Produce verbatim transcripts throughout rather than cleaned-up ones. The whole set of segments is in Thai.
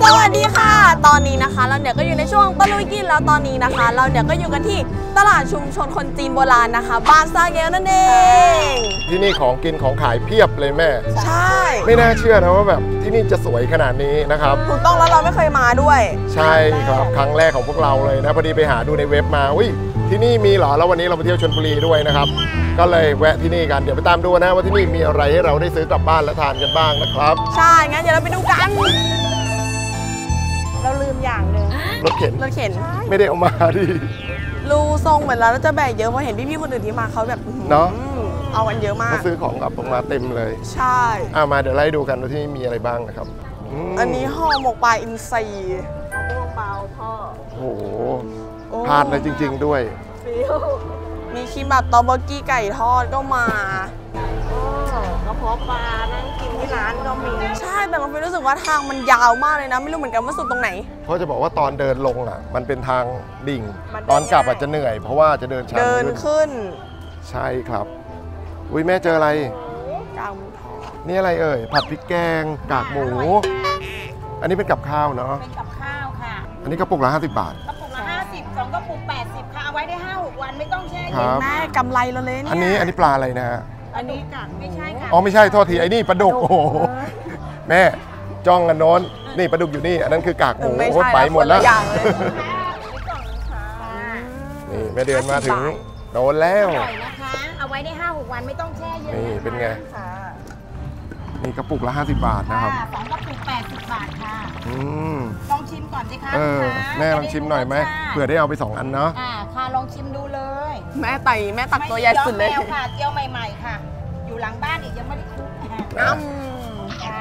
สวัสดีค่ะตอนนี้นะคะเราเนี่ยก็อยู่ในช่วงตะลุยกินแล้วตอนนี้นะคะเราเนี่ยก็อยู่กันที่ตลาดชุมชนคนจีนโบราณนะคะบ้านซาเยลนั่นเองที่นี่ของกินของขายเพียบเลยแม่ใช่ไม่น่าเชื่อนะว่าแบบที่นี่จะสวยขนาดนี้นะครับถูกต้องแล้วเราไม่เคยมาด้วยใช่ครับครั้งแรกของพวกเราเลยนะพอดีไปหาดูในเว็บมาอุ้ยที่นี่มีเหรอแล้ววันนี้เราไปเที่ยวชลบุรีด้วยนะครับก็เลยแวะที่นี่กันเดี๋ยวไปตามดูนะว่าที่นี่มีอะไรให้เราได้ซื้อกลับบ้านและทานกันบ้างนะครับใช่งั้นเดี๋ยวเราไปดูกันเราลืมอย่างหนึ่งรถเข็นรถเข็นไม่ได้เอามาดิรูทรงเหมือนเราจะแบกเยอะเพราะเห็นพี่ๆคนอื่นที่มาเขาแบบเนาะเอากันเยอะมากเขาซื้อของกลับมาเต็มเลยใช่อ่ะมาเดี๋ยวไล่ดูกันว่าที่นี่มีอะไรบ้างนะครับอันนี้ห่อหมกปลาอินทรีมะม่วงเปล่าพ่อโอ้โหพลาดเลยจริงๆด้วยมีคิมบับตอเบอร์กี้ไก่ทอดก็มากระเพาะปลานั่งกินที่ร้านก็มีใช่แต่เราไม่รู้สึกว่าทางมันยาวมากเลยนะไม่รู้เหมือนกันว่าสุดตรงไหนเพราะจะบอกว่าตอนเดินลงอ่ะมันเป็นทางดิ่งตอนกลับอาจจะเหนื่อยเพราะว่าจะเดินชันเดินขึ้นใช่ครับอุ้ยแม่เจออะไรกากหมูทอดนี่อะไรเอ่ยผัดพริกแกงกากหมูอันนี้เป็นกับข้าวเนาะเป็นกับข้าวค่ะอันนี้กระปุกละห้าสิบบาทกระปุกละห้าสิบสองกระปุกแปดสิบค่ะเอาไว้ได้ห้าหกวันไม่ต้องแช่เย็นแม่กำไรเราเลยเนี่ยอันนี้อันนี้ปลาอะไรนะฮะอันนี้กากไม่ใช่ค่ะอ๋อไม่ใช่โทษทีไอ้นี่ปลาดุกโอ้โหแม่จ้องกันโน้นนี่ปลาดุกอยู่นี่อันนั้นคือกากหมูโคตรไปหมดแล้วนี่แม่เดือนมาถึงโดนแล้วนะคะเอาไว้ได้ห้าหกวันไม่ต้องแช่เย็นนี่เป็นไงนี่กระปุกละห้าสิบบาทนะครับสองกระปุกแปดสิบบาทค่ะอืมลองชิมก่อนสิคะเออแม่ลองชิมหน่อยไหมเผื่อได้เอาไปสองอันเนาะอ่าค่ะลองชิมดูเลยแม่ไต่แม่ตักตัวใหญ่สุดเลยค่ะเจียวใหม่ๆค่ะอยู่หลังบ้านอีกยังไม่ได้คลุกน้ำค่ะ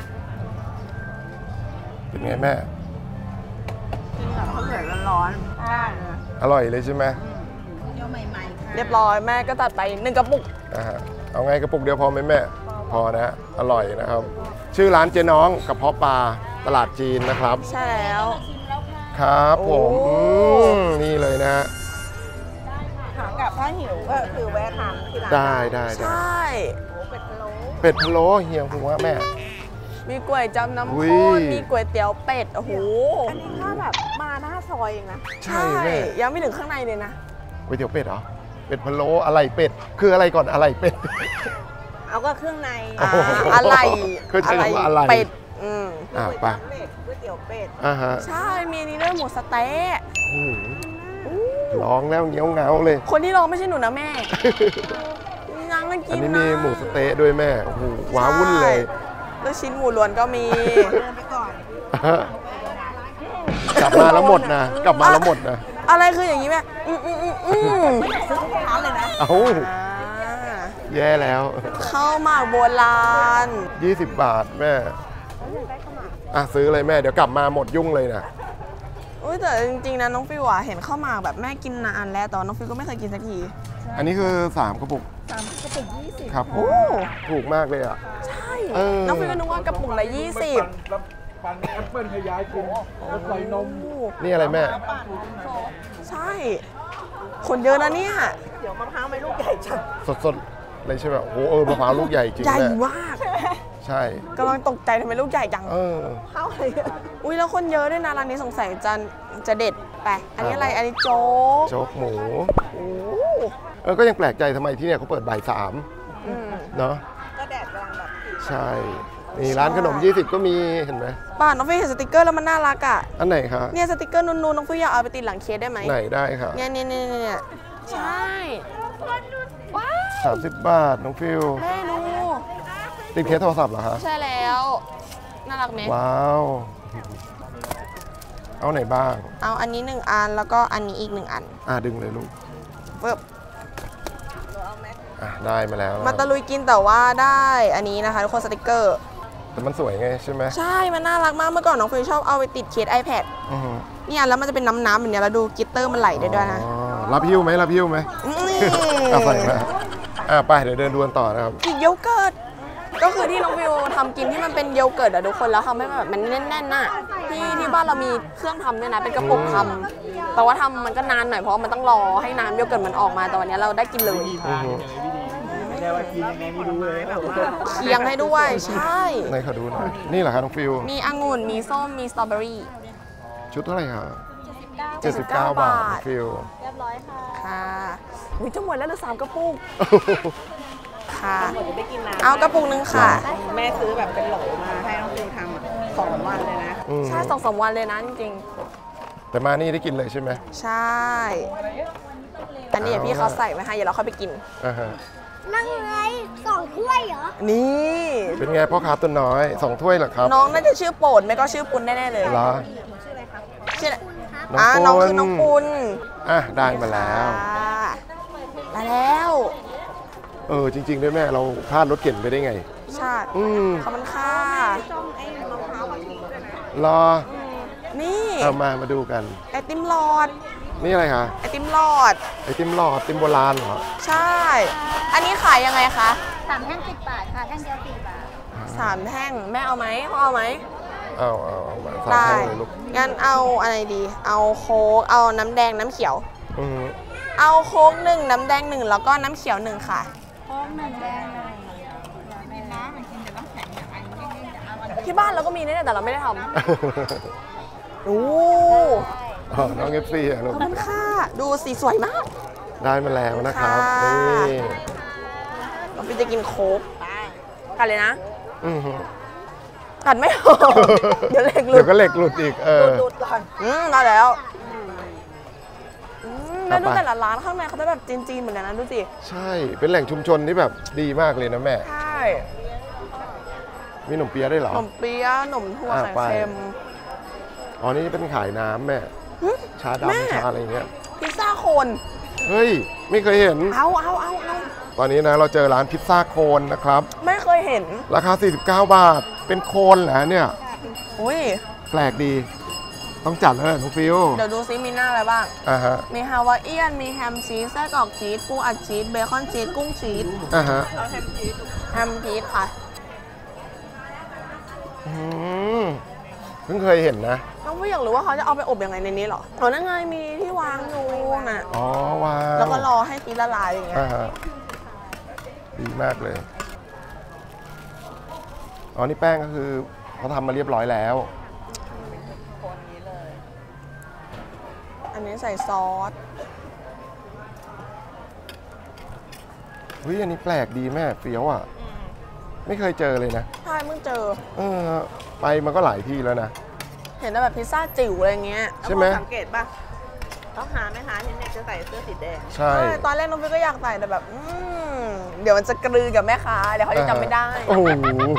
เป็นไงแม่กินกับข้าวเหนียวร้อนๆอร่อยเลยใช่ไหมเจียวใหม่ๆค่ะเรียบร้อยแม่ก็ตัดไปหนึ่งกระปุกอ่าเอาไงกระปุกเดียวพอไหมแม่พอนะอร่อยนะครับชื่อร้านเจ๊น้องกระเพาะปลาตลาดจีนนะครับใช่แล้วครับผมนี่เลยนะหากับถ้าหิวก็คือแวะทานที่ร้านได้ได้ใช่เป็ดพะโล้เป็ดพะโล้เฮียงผมว่าแม่มีก๋วยจั๊บน้ำข้นมีก๋วยเตี๋ยวเป็ดโอ้โหอันนี้ถ้าแบบมาหน้าซอยเองนะใช่แม่ยังไม่ถึงข้างในเลยนะก๋วยเตี๋ยวเป็ดเหรอเป็ดพะโล้อะไรเป็ดคืออะไรก่อนอะไรเป็ดเอาก็เครื่องในอะไรอะไรอะไรเป็ดอืมอ่าไปก๋วยเตี๋ยวเป็ดอ่าฮะใช่มีนี่ด้วยหมูสะเต๊ะร้องแล้วเงี้ยวเงาเลยคนที่ร้องไม่ใช่หนูนะแม่นั่งกันกินนะอันนี้มีหมูสเต๊ะด้วยแม่โอ้โหว้าวุ่นเลยแล้วชิ้นหมูล้วนก็มีเดินไปก่อนกลับมาแล้วหมดนะกลับมาแล้วหมดนะอะไรคืออย่างนี้แม่อืมอืมอืมอืมซื้อทุกร้านเลยนะเอ้าแย่แล้วข้าวหมากโบราณยี่สิบบาทแม่อ่ะซื้อเลยแม่เดี๋ยวกลับมาหมดยุ่งเลยนะอุ้ยแต่จริงๆนะน้องฟิวเห็นข้าวหมากแบบแม่กินนานแล้วแต่น้องฟิวก็ไม่เคยกินสักทีอันนี้คือสามกระปุกสามกระปุกยี่สิบครับโอ้ถูกมากเลยอ่ะใช่น้องฟิวก็นึกว่ากระปุกละยี่สิบปั่นแอปเปิ้ลให้ยายกินแล้วใส่นมนี่อะไรแม่ใช่คนเยอะนะเนี่ยเดี๋ยวมะพร้าวไม่ลูกใหญ่จังสดๆเลยใช่ไหมโอ้โหเออมะพร้าวลูกใหญ่จริงใหญ่มากใช่กำลังตกใจทำไมลูกใหญ่จังเออข้าวอะไรอุ้ยแล้วคนเยอะด้วยนะร้านนี้สงสัยจะจะเด็ดไปอันนี้อะไรอันนี้โจ๊กโจ๊กหมูเออก็ยังแปลกใจทำไมที่เนี่ยเขาเปิดบ่ายสามเนาะก็แดดกำลังแบบใช่นี่ร้านขนมยี่สิบก็มีเห็นไหมป้าน้องฟิวเห็นสติกเกอร์แล้วมันน่ารักอ่ะอันไหนคะเนี่ยสติกเกอร์นูนๆน้องฟิวอยากเอาไปติดหลังเคสได้ไหมไหนได้ค่ะเนี่ยเนี่ยเนี่ยใช่ว้าวสามสิบบาทน้องฟิวแม่ดูติดเคสโทรศัพท์เหรอคะใช่แล้วน่ารักไหมว้าวเอาไหนบ้างเอาอันนี้หนึ่งอันแล้วก็อันนี้อีกหนึ่งอันอ่ะดึงเลยลูกเฟิบอ่ะได้มาแล้วมาตะลุยกินแต่ว่าได้อันนี้นะคะทุกคนสติกเกอร์แต่มันสวยไงใช่ไหมใช่มันน่ารักมากเมื่อก่อนน้องฟิวชอบเอาไปติดเคส iPad เนี่ยแล้วมันจะเป็นน้ำๆแบบนี้แล้วดูกลิตเตอร์มันไหลได้ด้วยนะรับหิ้วไหมรับหิ้วไหมเอาใส่มาอ่ะไปเดี๋ยวเดินดูกันต่อนะครับอีกโยเกิร์ตก็คือที่น้องฟิวทำกินที่มันเป็นโยเกิร์ตอะทุกคนแล้วทำให้แบบมันแน่นๆน่ะที่ที่บ้านเรามีเครื่องทำด้วยนะเป็นกระปุกทำแต่ว่าทำมันก็นานหน่อยเพราะมันต้องรอให้น้ำโยเกิร์ตมันออกมาแต่วันนี้เราได้กินเลยแน่ว่ากินยังไงไม่รู้เลยเคียงให้ด้วยใช่ไหนขอดูหน่อยนี่เหรอครับน้องฟิวมีองุ่นมีส้มมีสตรอเบอรี่ชุดเท่าไหร่คะเจ็ดสิบเก้าบาทบาทฟิวเรียบร้อยค่ะค่ะอุ้ยจะหมดแล้วเหลือสามกระปุกค่ะหมดจะไปกินน้ำเอากระปุกนึงค่ะแม่ซื้อแบบเป็นโหลมาให้น้องฟิวทำอะสองวันเลยนะอืมใช่สองสามวันเลยนะจริงแต่มานี่ได้กินเลยใช่ไหมๆ ใช่ อันนี้เดี๋ยวพี่เขาใส่ไว้ให้เดี๋ยวเราเข้าไปกินอ่าฮะนั่งไงสองถ้วยเหรอนี่เป็นไงพ่อค้าตัวน้อยสองถ้วยเหรอครับน้องน่าจะชื่อโปรดไม่ก็ชื่อปุณแน่ๆเลยเหรอชื่ออะไรน้อ่าน้ออง งปุณคือน้องปุณอ่ะได้มาแล้วค่ะมาแล้วเออจริงๆด้วยแม่เราพลาดรถเข็นไปได้ไงใช่อืมขอบคุณค่ะจ้องไอ้มะพร้าวกะทิด้วยนะรอนี่เอามามาดูกันไอติมหลอดนี่อะไรคะไอติมหลอดไอติมหลอดไอติมโบราณเหรอใช่ อันนี้ขายยังไงคะสามแท่งสิบบาทค่ะ แท่งเดียวสี่บาทสามแท่งแม่เอาไหมพ่อเอาไหมเอาเอาเอามาสามได้แท่งเลยลูกงั้นเอาอะไรดี เอาโค้กเอาน้ำแดงน้ำเขียวอืมเอาโค้กหนึ่งน้ำแดงหนึ่งแล้วก็น้ำเขียวหนึ่งค่ะพร้อมหนึ่งแดงหนึ่งที่บ้านเราก็มีเนี่ยแต่เราไม่ได้ทำ โอ้อ๋อน้องเอฟซีอะลูขกอบคุณค่ะ ดูสีสวยมากได้มาแล้วนะครับค่ะนี่เราพี่จะกินโค้กกันเลยนะอือหือกัดไม่ออก เดี๋ยวเหล็กหลุเดี๋ยดวก็เหล็กหลุดอีกเออดูดก่อนอืมได้แล้วอืมแล้วดูเอาไปแต่ละร้านข้างในเขาจะแบบจีนๆเหมือนกันนะดูสิใช่เป็นแหล่งชุมชนที่แบบดีมากเลยนะแม่ใช่มีขนมเปี๊ยะได้วยเหรขอนมเปี๊ยะขนมถั่วอ่ะไข่ไปเค็มอ๋อนี่เป็นขายน้ำแม่หึชาแม่ดำชาอะไรอย่างเงี้ยพิซซ่าโคนเฮ้ยไม่เคยเห็นเอาเอาเอาเอาตอนนี้นะเราเจอร้านพิซซ่าโคนนะครับไม่เคยเห็นราคา สี่สิบเก้า บาท เป็นโคนเหรอเนี่ยอุ้ยแปลกดี ต้องจัดแล้วแหละน้องฟิวเดี๋ยวดูซิมีหน้าอะไรบ้างอ่าฮะมีฮาวายเอียน มีแฮมชีสไส้กรอกชีสปูอัดชีส เบคอนชีส กุ้งชีสอ่าฮะแฮมชีสค่ะอืมเพิ่งเคยเห็นนะน้องไม่อยากรู้ว่าเขาจะเอาไปอบยังไงในนี้เหรออ๋อนั่นไงมีที่วางอยู่น่ะอ๋อว้าวแล้วก็รอให้ชีสละลายอย่างเงี้ยอ่าฮะดีมากเลย อ๋อนี่แป้งก็คือเขาทำมาเรียบร้อยแล้วอันนี้ใส่ซอสเฮ้ยอันนี้แปลกดีแม่เฟี้ยวอ่ะ ไม่เคยเจอเลยนะใช่เพิ่งเจอเออไปมันก็หลายที่แล้วนะเห็นแต่แบบพิซซ่าจิ๋วอะไรเงี้ยใช่ไหมสังเกตป่ะเขาหาไม่หาที่เนี่ยจะใส่เสื้อสีแดงใช่ใช่ตอนแรกน้องฟิวก็อยากใส่แต่แบบ อืมเดี๋ยวมันจะกลืนกับแม่ค้า เดี๋ยวเขาจะจำไม่ได้โอ้โห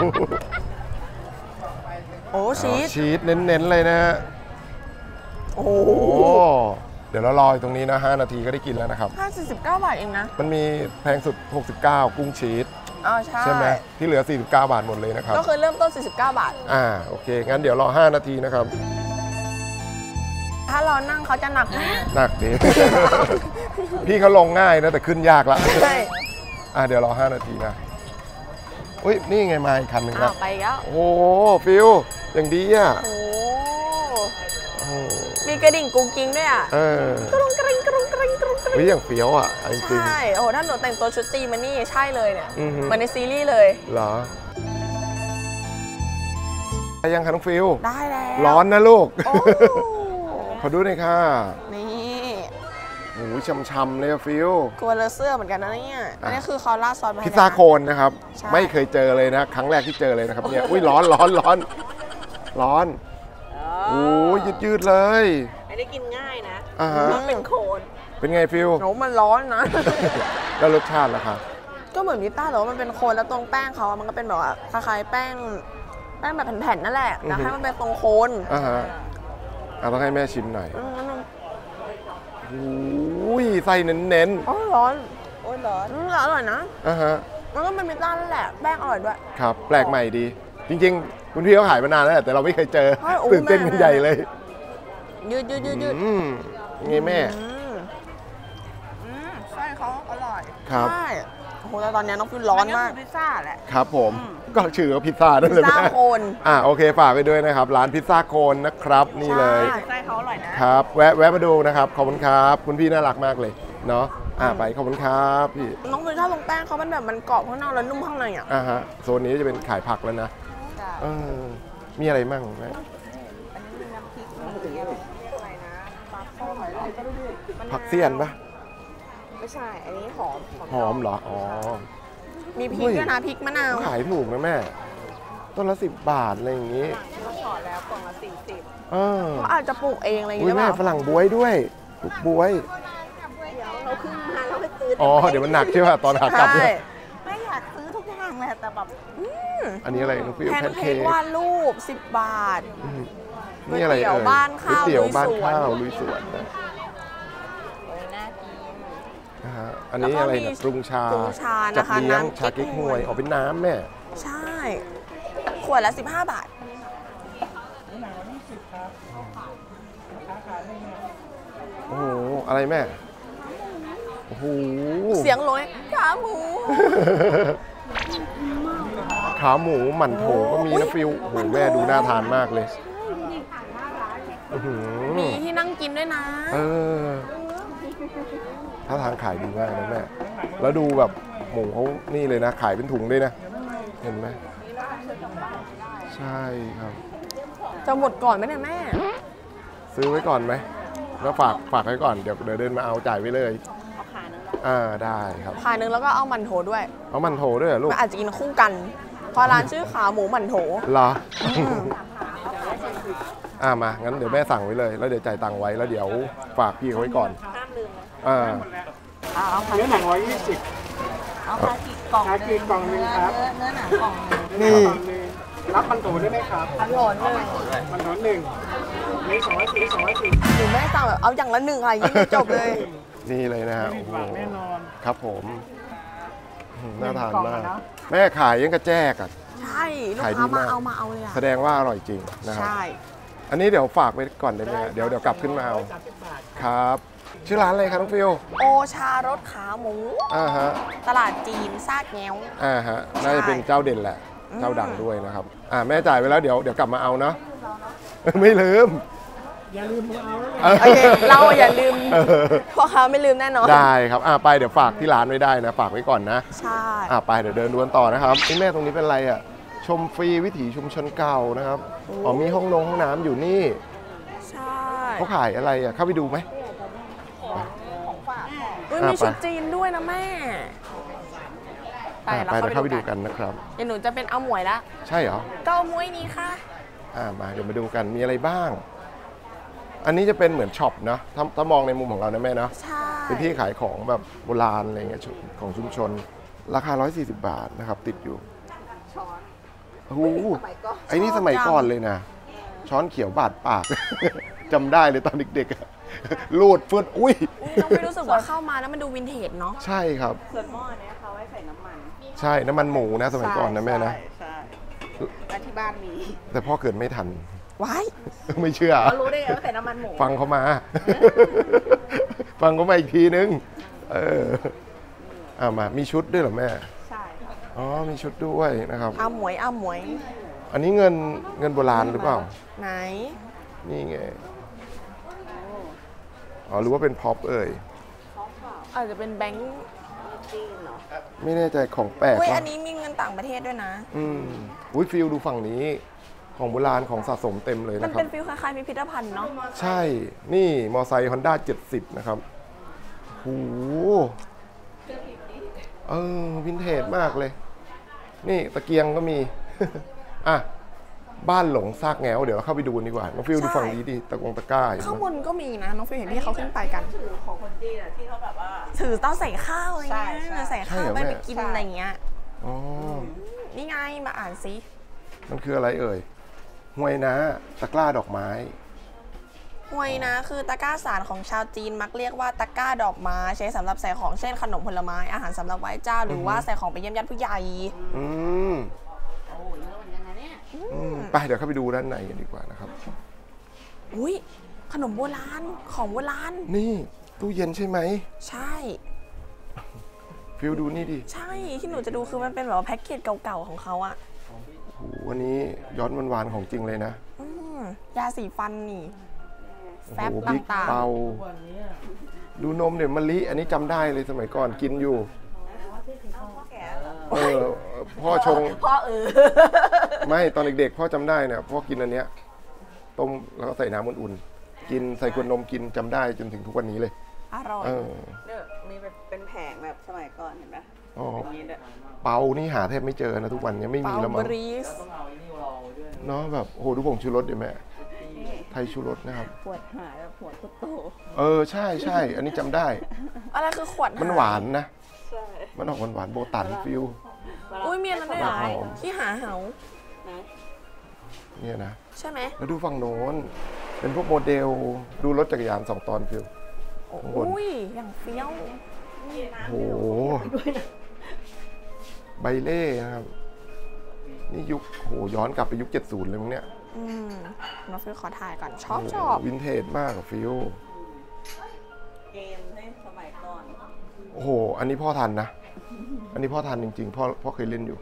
โอ้ชีสชีสเน้นๆเลยนะฮะโอ้โอ้เดี๋ยวเรารออยู่ตรงนี้นะห้านาทีก็ได้กินแล้วนะครับห้าสิบเก้าบาทเองนะมันมีแพงสุด หกสิบเก้า กุ้งชีสอ๋อใช่ใช่ไหมที่เหลือ สี่สิบเก้า บาทหมดเลยนะครับก็คือเริ่มต้น สี่สิบเก้า บาทอ่าโอเค งั้นเดี๋ยวรอ ห้า นาทีนะครับถ้าเรานั่งเขาจะหนักมากหนักดี พี่เขาลงง่ายนะ แต่ขึ้นยากละใช่อ่าเดี๋ยวรอ ห้า นาทีนะอุ้ยนี่ไงมาอีกคันหนึ่งอ้าแล้ว วไปแล้วโอ้ฟิวอย่างดีอ่ะโอ้โอ้มีกระดิ่งกุ้งกิ้งด้วยอ่ะเออกรุงกริงกรุงกริงกรุงกริงวิอย่างเฟี้ยวอ่ะจริงใช่ โอ้โหถ้าหนูแต่งตัวชุดจีนมานี่ใช่เลยเนี่ยอือฮึเหมือนในซีรีส์เลยๆเหรอไปยังคะน้องฟิวได้แล้วร้อนนะลูกโอ้ขอดูหน่อยค่ะนี่โอ้ยช่ำๆเลยอะฟิวกลัวเลอะเสื้อเหมือนกันนะเนี่ย อันนี้คือเขาราดซอสมาให้พิซซ่าโคนนะครับใช่ไม่เคยเจอเลยนะ ครั้งแรกที่เจอเลยนะครับเนี่ยอุ้ยร้อนร้อนร้อนร้อนโอ้ยยืดยืดๆเลยไม่ได้กินง่ายนะอ่าฮะมันเป็นโคนเป็นไงฟิวโหมันร้อนนะแล้วรสชาติล่ะคะก็เหมือนพิซซ่าแต่ว่ามันเป็นโคนแล้วตรงแป้งเขาอะมันก็เป็นแบบว่าคล้ายๆแป้ง แป้งแบบแผ่นๆนั่นแหละแต่ให้มันเป็นตรงโคนอ่าฮะอ่ะต้องให้แม่ชิมหน่อยอืมอืมโอ้ยไส้เน้นอ๋อร้อนโอ้ยร้อนอืมอร่อยนะๆอ่าฮะมันก็เป็นพิซซ่านั่นแหละ แป้งอร่อยด้วยครับ แปลกใหม่ดี จริงๆ คุณพี่เขาขายมานานแล้วแหละแต่เราไม่เคยเจอใช่โอ้ตื่นเต้นแม่กันใหญ่เลยยืดยืดยืดยืดอืมไงแม่อืมอืมไส้เขาอร่อยครับใช่โอ้โหแต่ตอนนี้น้องฟิวร้อนมากพิซซ่าแหละครับผม ก็ชื่อว่าพิซซ่านั่นพิเลซยซ่าแม่โคนอ่าโอเคฝากไปด้วยนะครับ ร้านพิซซ่าโคนนะครับ นี่เลยใช่ไส้เขาอร่อยนะครับแวะแวะมาดูนะครับ ขอบคุณครับ คุณพี่น่ารักมากเลย เนาะอ่าไปขอบคุณครับพี่น้องฟิวชอบตรงแป้งเขามันแบบมันกรอบข้างนอกแล้วนุ่มข้างในอ่ะอ่าฮะโซนนี้จะเป็นขายผักแล้วนะจ้ะเออมีอะไรมั่งแม่อันนี้มีน้ำพริกมีอะไรอะไรนะปลาข้อหอยอะไรก็ดูดิมะาวผักเสี้ยนปะไม่ใช่ อันนี้หอมหอมเหรออ๋อมีพริกด้วยนะพริกมะนาวขายถูกนะแม่ต้นละสิบบาทอะไรอย่างงี้เขาถอดแล้วกล่องละสี่สิบเออก็อาจจะปลูกเองอะไรอย่างอุ้ยเงี้ยแม่เปล่าฝรั่งบวยด้วยปลูกบวยเดี๋ยวเราขึ้นมาเราไปซื้ออ๋อเดี๋ยวมันหนักใช่ป่ะตอนขากลับใช่เนี่ยไม่อยากซื้อทุกอย่างเลยแต่แบบอันนี้อะไรน้องฟิวแพนแพนเค้เค้กกวาดรูปสิบบาทอืมนี่อะไรก๋วยเตี๋ยวเอ่ยบ้านข้าวก๋วยเตี๋ยวบ้านลุยสวนข้าวลุยสวนนะโอ้ยน่ากินนะฮะอันนี้อะไรนะปรุงชาปรุงชาจัดนะคะเลี้ยงน้ำชาเก๊กฮวยออกเป็นน้ำแม่ใช่ ขวดละสิบห้าบาทโอ้โหอะไรแม่โอ้โหเสียงลอยขาหมูขาหมูหมั่นโถก็มีนะฟิวโอ้โหแม่ดูน่าทานมากเลยอื้อหือมีที่นั่งกินด้วยนะเออถ้าทางขายดีมากนะแม่ แล้วดูแบบหมูเขานี่เลยนะ ขายเป็นถุงด้วยนะ เห็นไหมใช่ครับจะหมดก่อนไหมเนี่ยแม่ซื้อไว้ก่อนไหมแล้วฝากฝากไว้ก่อน เดี๋ยวเดี๋ยวเดินมาเอาจ่ายไว้เลยเอาขานึงอ่าได้ครับขาหนึ่งแล้วก็เอาหมันโถด้วยเอามันโถด้วยเหรอลูกมันอาจจะกินคู่กัน เพราะร้านชื่อขาหมูหมันโถเหรอ อ่ามา งั้นเดี๋ยวแม่สั่งไว้เลย แล้วเดี๋ยวจ่ายตังค์ไว้ แล้วเดี๋ยวฝากพี่เขาไว้ก่อนห้ามลืมนะอ่าเอาเอาเนื้อหนังร้อยยี่สิบเอาคากิกล่องคากิกล่องหนึ่งครับเนื้อเนื้อหนังกล่องหนึ่งนี่รับมันโถได้ไหมครับอันโหลนหนึ่งมันโถหนึ่งนี่สองร้อยสี่สองร้อยสี่หรือแม่สั่งแบบเอาอย่างละหนึ่งค่ะยิ่งไม่จบเลยนี่เลยนะฮะไม่โอ้ผิดโหหวังแน่นอนครับผมอืมน่าทานกล่องมากอะเนอะแม่ขายยังกระแจกอ่ะใช่ลูกขายดีค้ามามากเอามาเอาเลยอะแสดงว่าอร่อยจริงนะครับใช่อันนี้เดี๋ยวฝากไว้ก่อนได้ไหมฮะเดี๋ยวเดี๋ยวกลับขึ้นมาเอา ครับ ชื่อร้านอะไรครับน้องฟิวโอชารสขาหมูอ่าฮะตลาดจีนซากแง้วอ่าฮะ น่าจะเป็นเจ้าเด่นแหละอืมเจ้าดังด้วยนะครับ อ่าแม่จ่ายไปแล้วเดี๋ยวเดี๋ยวกลับมาเอาเนาะ ไม่ลืมอย่าลืมเอาโอเค เราอย่าลืมเออพ่อค้าไม่ลืมแน่นอนได้ครับ อ่าไปเดี๋ยวฝากที่ร้านไว้ได้นะ ฝากไว้ก่อนนะใช่อ่าไปเดี๋ยวเดินดวนต่อนะครับนี่แม่ตรงนี้เป็นอะไรอ่ะ ชมฟรีวิถีชุมชนเก่านะครับ อ๋อมีห้องนงห้องน้ำอยู่นี่ใช่เขาขายอะไรอ่ะ เข้าไปดูไหมอุ้ยอ่ะมีชุดไปจีนด้วยนะแม่ ไปอ่าเราไปเดี๋ยวเข้าเข้าไปไปดูดูกักันนนะครับเดี๋ยวหนูจะเป็นเอาหมวยละใช่เหรอเก้าหมวยนี้ค่ะอ่ามาเดี๋ยวมาดูกันมีอะไรบ้าง อันนี้จะเป็นเหมือนช็อปเนาะถ้าถ้ามองในมุมของเรานะแม่เนาะใช่เป็นที่ขายของแบบโบราณอะไรเงี้ยชุของชุมชน ราคา หนึ่งร้อยสี่สิบ บาทนะครับ ติดอยู่ช้อนโอ้โหสมัยก่อนไอ้นี่สมัยก่อนเลยนะ ช้อนเขียวบาดปาก จำได้เลยตอนเด็กๆอะลูดฟึดอุ้ยอุ๊ยน้องไม่รู้สึกว่าเข้ามาแล้วมันดูวินเทจเนาะใช่ครับส่วนหม้อเนี้ยเขาไว้ใส่น้ำมันใช่น้ำมันหมูนะสมัยก่อนนะแม่นะใช่ใช่และที่บ้านมีแต่พ่อเกิดไม่ทันว้ายไม่เชื่อเขารู้ได้ไงว่าใส่น้ำมันหมูฟังเขามา ฟังเขามาอีกทีนึง เออเอามา มีชุดด้วยเหรอแม่ใช่ค่ะอ๋อ มีชุดด้วยนะครับเอาหมวยเอาหมวยอันนี้เงินเงินโบราณหรือเปล่าไหนนี่ไง อ๋อหรือว่าเป็นพ็อปเอ่ยอาจจะเป็นแบงค์จีนเหรอไม่แน่ใจของแปลกอุ้ยว่ะอันนี้มีเงินต่างประเทศด้วยนะอืมอุ้ยฟิลดูฝั่งนี้ ของโบราณของสะสมเต็มเลยมันนะครัเป็บนฟิลคล้ายๆพิพิธภัณฑ์เนาะใช่ นี่มอไซค์ฮอนด้าเจ็ดสิบนะครับโหเออวินเทจมากเลย นี่ตะเกียงก็มี อ่ะ บ้านหลงซากแงวเดี๋ยวเราเข้าไปดูดีกว่า น้องฟิลดูฝั่งนี้ดิ ตะกงตะกร้าเห็นข้างไหบมนก็มีนะ น้องฟิลเห็นที่เขาขึ้นไปกันถือของคนจีนอะที่เขาแบบว่าถือเต้าใส่ข้าวอะไรเงี้ยใช่ใช่ใส่ข้าวไปไปกินอะไรเงี้ยอ๋อนี่ไงมาอ่านซิมันคืออะไรเอ่ยห้วยนะตะกร้าดอกไม้หวยนะคือตะกร้าสารของชาวจีนมักเรียกว่าตะกร้าดอกไม้ใช้สำหรับใส่ของเช่นขนมผลไม้อาหารสำหรับไหว้เจ้า หรือว่าใส่ของไปเยี่ยมญาติผู้ใหญ่อืมโอ้ยเยอะเหมือนกันนะเนี่ยอืมไปเดี๋ยวเข้าไปดูด้านในกันดีกว่านะครับอุ้ยขนมโบราณของโบราณนี่ตู้เย็นใช่ไหมใช่ฟิลดูนี่ดิใช่ที่หนูจะดูคือมันเป็นแบบว่าแพ็กเกจเก่าๆของเขาอะโหวันนี้ย้อนวันๆของจริงเลยนะอืมยาสีฟันนี่โอ้แฟโหบบิ๊กต่างเปาดูนมเนี่ยมะลิอันนี้จำได้เลยสมัยก่อนกินอยู่พ่อแก่เหรอเออพ่อชงพ่อเออไม่ตอนเด็กๆพ่อจำได้เนี่ยพ่อกินอันเนี้ยต้มแล้วก็ใส่น้ำอุ่นๆกินใส่ขวดนมกินจำได้จนถึงทุกวันนี้เลยอร่อยเออเนี่ยมีแบบเป็นแผงแบบสมัยก่อนเห็นไหมอ๋ออย่างนี้ด้วยเปานี่หาแทบไม่เจอนะทุกวันนี้ไม่มีเปาแล้วบมั้งรีสเนาะแบบโอ้โหดูผงชูรสดิแม่ไทยชูรสนะครับปวดหายแบบปวดโตเออใช่ใช่อันนี้จำได้อะไรคือขวดมันหวานนะใช่มันออกหวานๆโบตันฟิลอุ้ยมีอะไรด้วยเหรอหอมที่หาเหานะเนี่ยนะใช่ไหมแล้วดูฝั่งโน้นเป็นพวกโมเดลดูรถจักรยานสองตอนฟิล ข้างบนอุ้ยอย่างเฟี้ยวโอ้โหใบเล่นะครับ นี่ยุคโหย้อนกลับไปยุคเจ็ดสิบเลยมั้งเนี่ยอืมน้องฟิลขอถ่ายก่อนชอบชอบวินเทจมากกับฟิลเกมในสมัยก่อนโอ้โห อันนี้พ่อทันนะ อันนี้พ่อทันจริงๆ พ่อพ่อเคยเล่นอยู่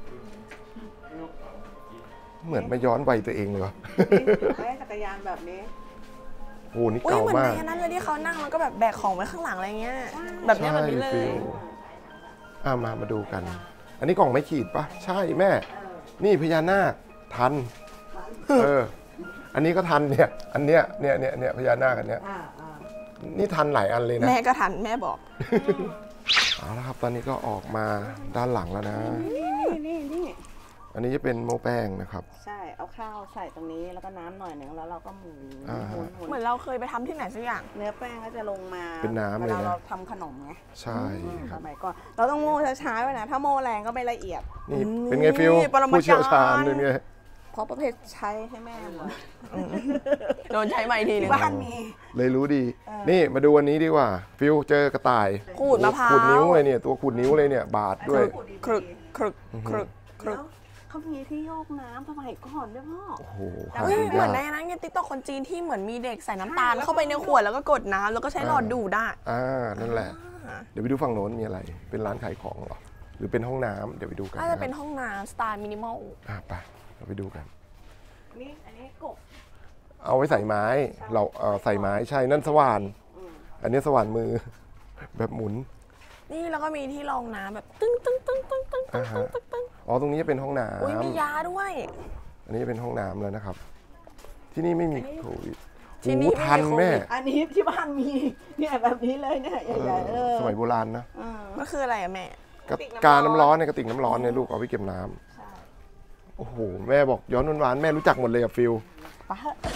เหมือนมาย้อนวัยตัวเองเลยวะแม่จักรยานแบบนี้โอ้โห นี่อุ้ยเก่าเหมือนมาในกอันนั้นเลยที่เขานั่งแล้วก็แบบแบกของไว้ข้างหลังอะไรเงี้ย แบบเนี้ยแบบนี้เลฟิยลอ่ามามาดูกัน อันนี้กล่องไม่ขีดปะใช่แม่ นี่พญานาคทัน เออ อันนี้ก็ทันเนี่ย อันเนี้ย เนี่ยเนี่ยเนี่ยพญานาคอันเนี้ย นี่ทันหลายอันเลยนะแม่ก็ทันแม่บอกเอาละครับ ตอนนี้ก็ออกมาด้านหลังแล้วนะนี่นี่นี่อันนี้จะเป็นโม้แป้งนะครับใช่เอาข้าวใส่ตรงนี้แล้วก็น้ำหน่อยหนึ่งแล้วเราก็หมุนอ่าหมุนหมุนเหมือนเราเคยไปทำที่ไหนสักอย่างเนื้อแป้งก็จะลงมาเป็นน้ำเลยนะวาเราทำขนมไงใช่คสรับมัยก่อนเราต้องโม่ช้าๆไว้นะถ้าโม่แรงก็ไม่ละเอียดนี่เป็นไงฟิลปรมาจารย์ผู้เชี่ยวชาญเป็นไงเพราะประเภทใช้ให้แม่หมดโดนใช้ใหม่ทีหนึงบ้านมีเลยรู้ดี นี่มาดูวันนี้ดีกว่า ฟิลเจอกระต่ายขูดมะพร้าวขูดนิ้วเลยเนี่ย ตัวขูดนิ้วเลยเนี่ย บาดด้วยครึกครึกครึกครึแล้กวเขามีที่โยกน้ำสมัยก่อนด้วยพ่อโอ้โหเฮ้ยหาเหมืยาอนกในนั้นไงติ๊กต็อกคนจีนที่เหมือนมีเด็กใส่น้ำตาลเข้าไปในขวดแล้วก็กดน้ำแล้วก็ใช้หลอดดูดได้อ่า นั่นแหละ เดี๋ยวไปดูฝั่งโน้นมีอะไร เป็นร้านขายของเหรอ หรือเป็นห้องน้ำเดี๋ยวไปดูกันน่าจะเป็นครับห้องน้ำสไตล์มินิมอลอ่ะไปเราไปดูกันนี่อันนี้กบเอาไว้ใส่ไม้ เราเอ่อใส่ไม้ใช่ นั่นสว่าน อันนี้สว่านมือ แบบหมุนนี่แล้วก็มีที่รองน้ำแบบตึ้งตึ้งตึ้งตึ้งตึ้งตึ้อ่าง ฮะตึ้งตึ้งอ๋อ ตรงนี้จะเป็นห้องน้อุ้ยมีำยาด้วยอันนี้เป็นห้องน้ำแล้วนะครับ ที่นี่ไม่มีโควิดที่นี่โอ้ทันไม่มีโควิดแม่อันนี้ที่บ้านมีเนี่ยแบบนี้เลยเนี่ยเอใหญ่อๆเออสมัยโบราณนะอ่ามันคืออะไรอะแม่กระกาน้ำร้อนเนี่ยกระติกน้ำร้อนเนี่ยลูกเอาไว้เก็บน้ำโอ้โห แม่บอกย้อนหวานๆแม่รู้จักหมดเลยอะฟิลปะ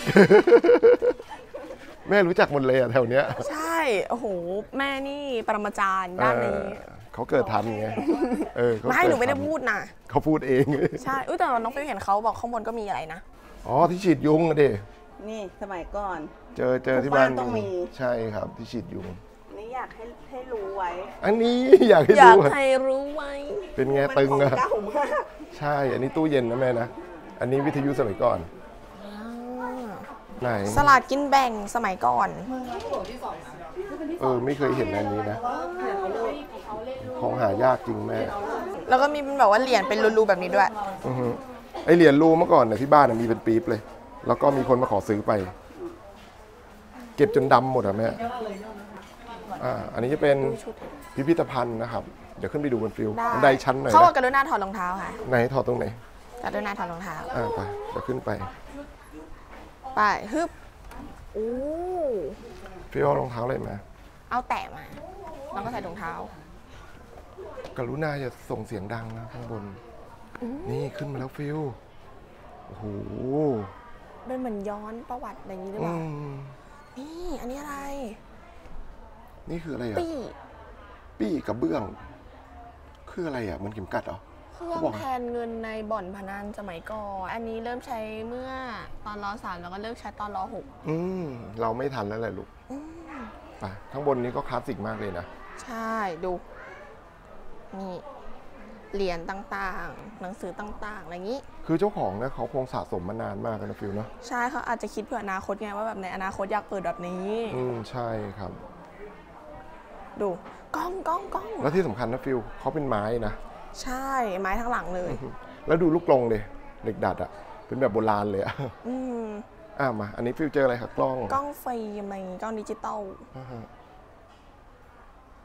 แม่รู้จักหมดเลยอะแถวเนี้ยใช่ โอ้โห แม่นี่ปรมาจารย์ด้านนี้เออเขาเกิดทันไง เออเขาไม่เกิหนูไม่ได้ทัพูดนะเขาพูดเองใช่อุ้ยแต่น้องฟิวเห็นเขาบอกข้างบนก็มีอะไรนะอ๋อที่ฉีดยุงอะดินี่สมัยก่อนเจอเจอที่บ้านทุกบ้านต้องมีใช่ครับที่ฉีดยุงนี่อยากให้ให้รู้ไว้อันนี้อยากให้อยาดูกอะให้รู้ไว้เป็นไงมันตึงของอะเก่ามากใช่ อันนี้ตู้เย็นนะแม่นะ อันนี้วิทยุสมัยก่อน ไหนสลากกินแบ่งสมัยก่อนเออไม่เคยเห็นอันนี้นะ ของหายากจริงแม่แล้วก็มีเป็นแบบว่าเหรียญเป็นรูๆแบบนี้ด้วยอือฮึไอเหรียญรูเมื่อก่อนเนี่ยที่บ้านน่ะมีเป็นปี๊บเลย แล้วก็มีคนมาขอซื้อไป เก็บจนดำหมดอะแม่ อ่า อันนี้จะเป็นพิพิธภัณฑ์นะครับ เดี๋ยวขึ้นไปดูบนฟิวบันไดชั้นหน่อยเขาบอกนะกรุณาถอดรองเท้าค่ะไหนถอดตรงไหนกรุณาถอดรองเท้าอ่าไป เดี๋ยวขึ้นไปไปฮึบโอ้ฟิวเอารองเท้าอะไรมาเอาแตะมาแล้วก็ใส่รองเท้ากรุณาอย่าส่งเสียงดังนะข้างบน นี่ขึ้นมาแล้วฟิวโอ้โหเป็นเหมือนย้อนประวัติอะไรอย่างนี้หรือเปอืล่าม นี่อันนี้อะไรนี่คืออะไรอ่ะปี้ปี้กับเบื้อง คืออะไรอ่ะ มันเข็มกัดเหรอเครื่องเขาบอกแทนเงินในบ่อนพนันสมัยก่อน อันนี้เริ่มใช้เมื่อตอนรสามแล้วก็เลิกใช้ตอนรหกอืม เราไม่ทันแล้วแหละลูกอืมไปข้างบนนี้ก็คลาสสิกมากเลยนะใช่ดู นี่เหรียญต่างๆ หนังสือต่างๆ อะไรอย่างนี้คือเจ้าของเนี่ยเขาคงสะสมมานานมากนะฟิวเนาะใช่เขาอาจจะคิดเผื่ออนาคตไงว่าแบบในอนาคตอยากเปิดแบบนี้อืม ใช่ครับดูกล้องกล้องกล้องแล้วที่สำคัญนะฟิวเขาเป็นไม้นะใช่ไม้ทั้งหลังเลยแล้วดูลูกกลงเลยเหล็กดัดอ่ะ เป็นแบบโบราณเลยอ่ะอืมอ่ะมา อันนี้ฟิวเจออะไรครับกล้องกล้องฟิล์มอะไรอย่างงี้กล้องดิจิตอลอ่าฮะ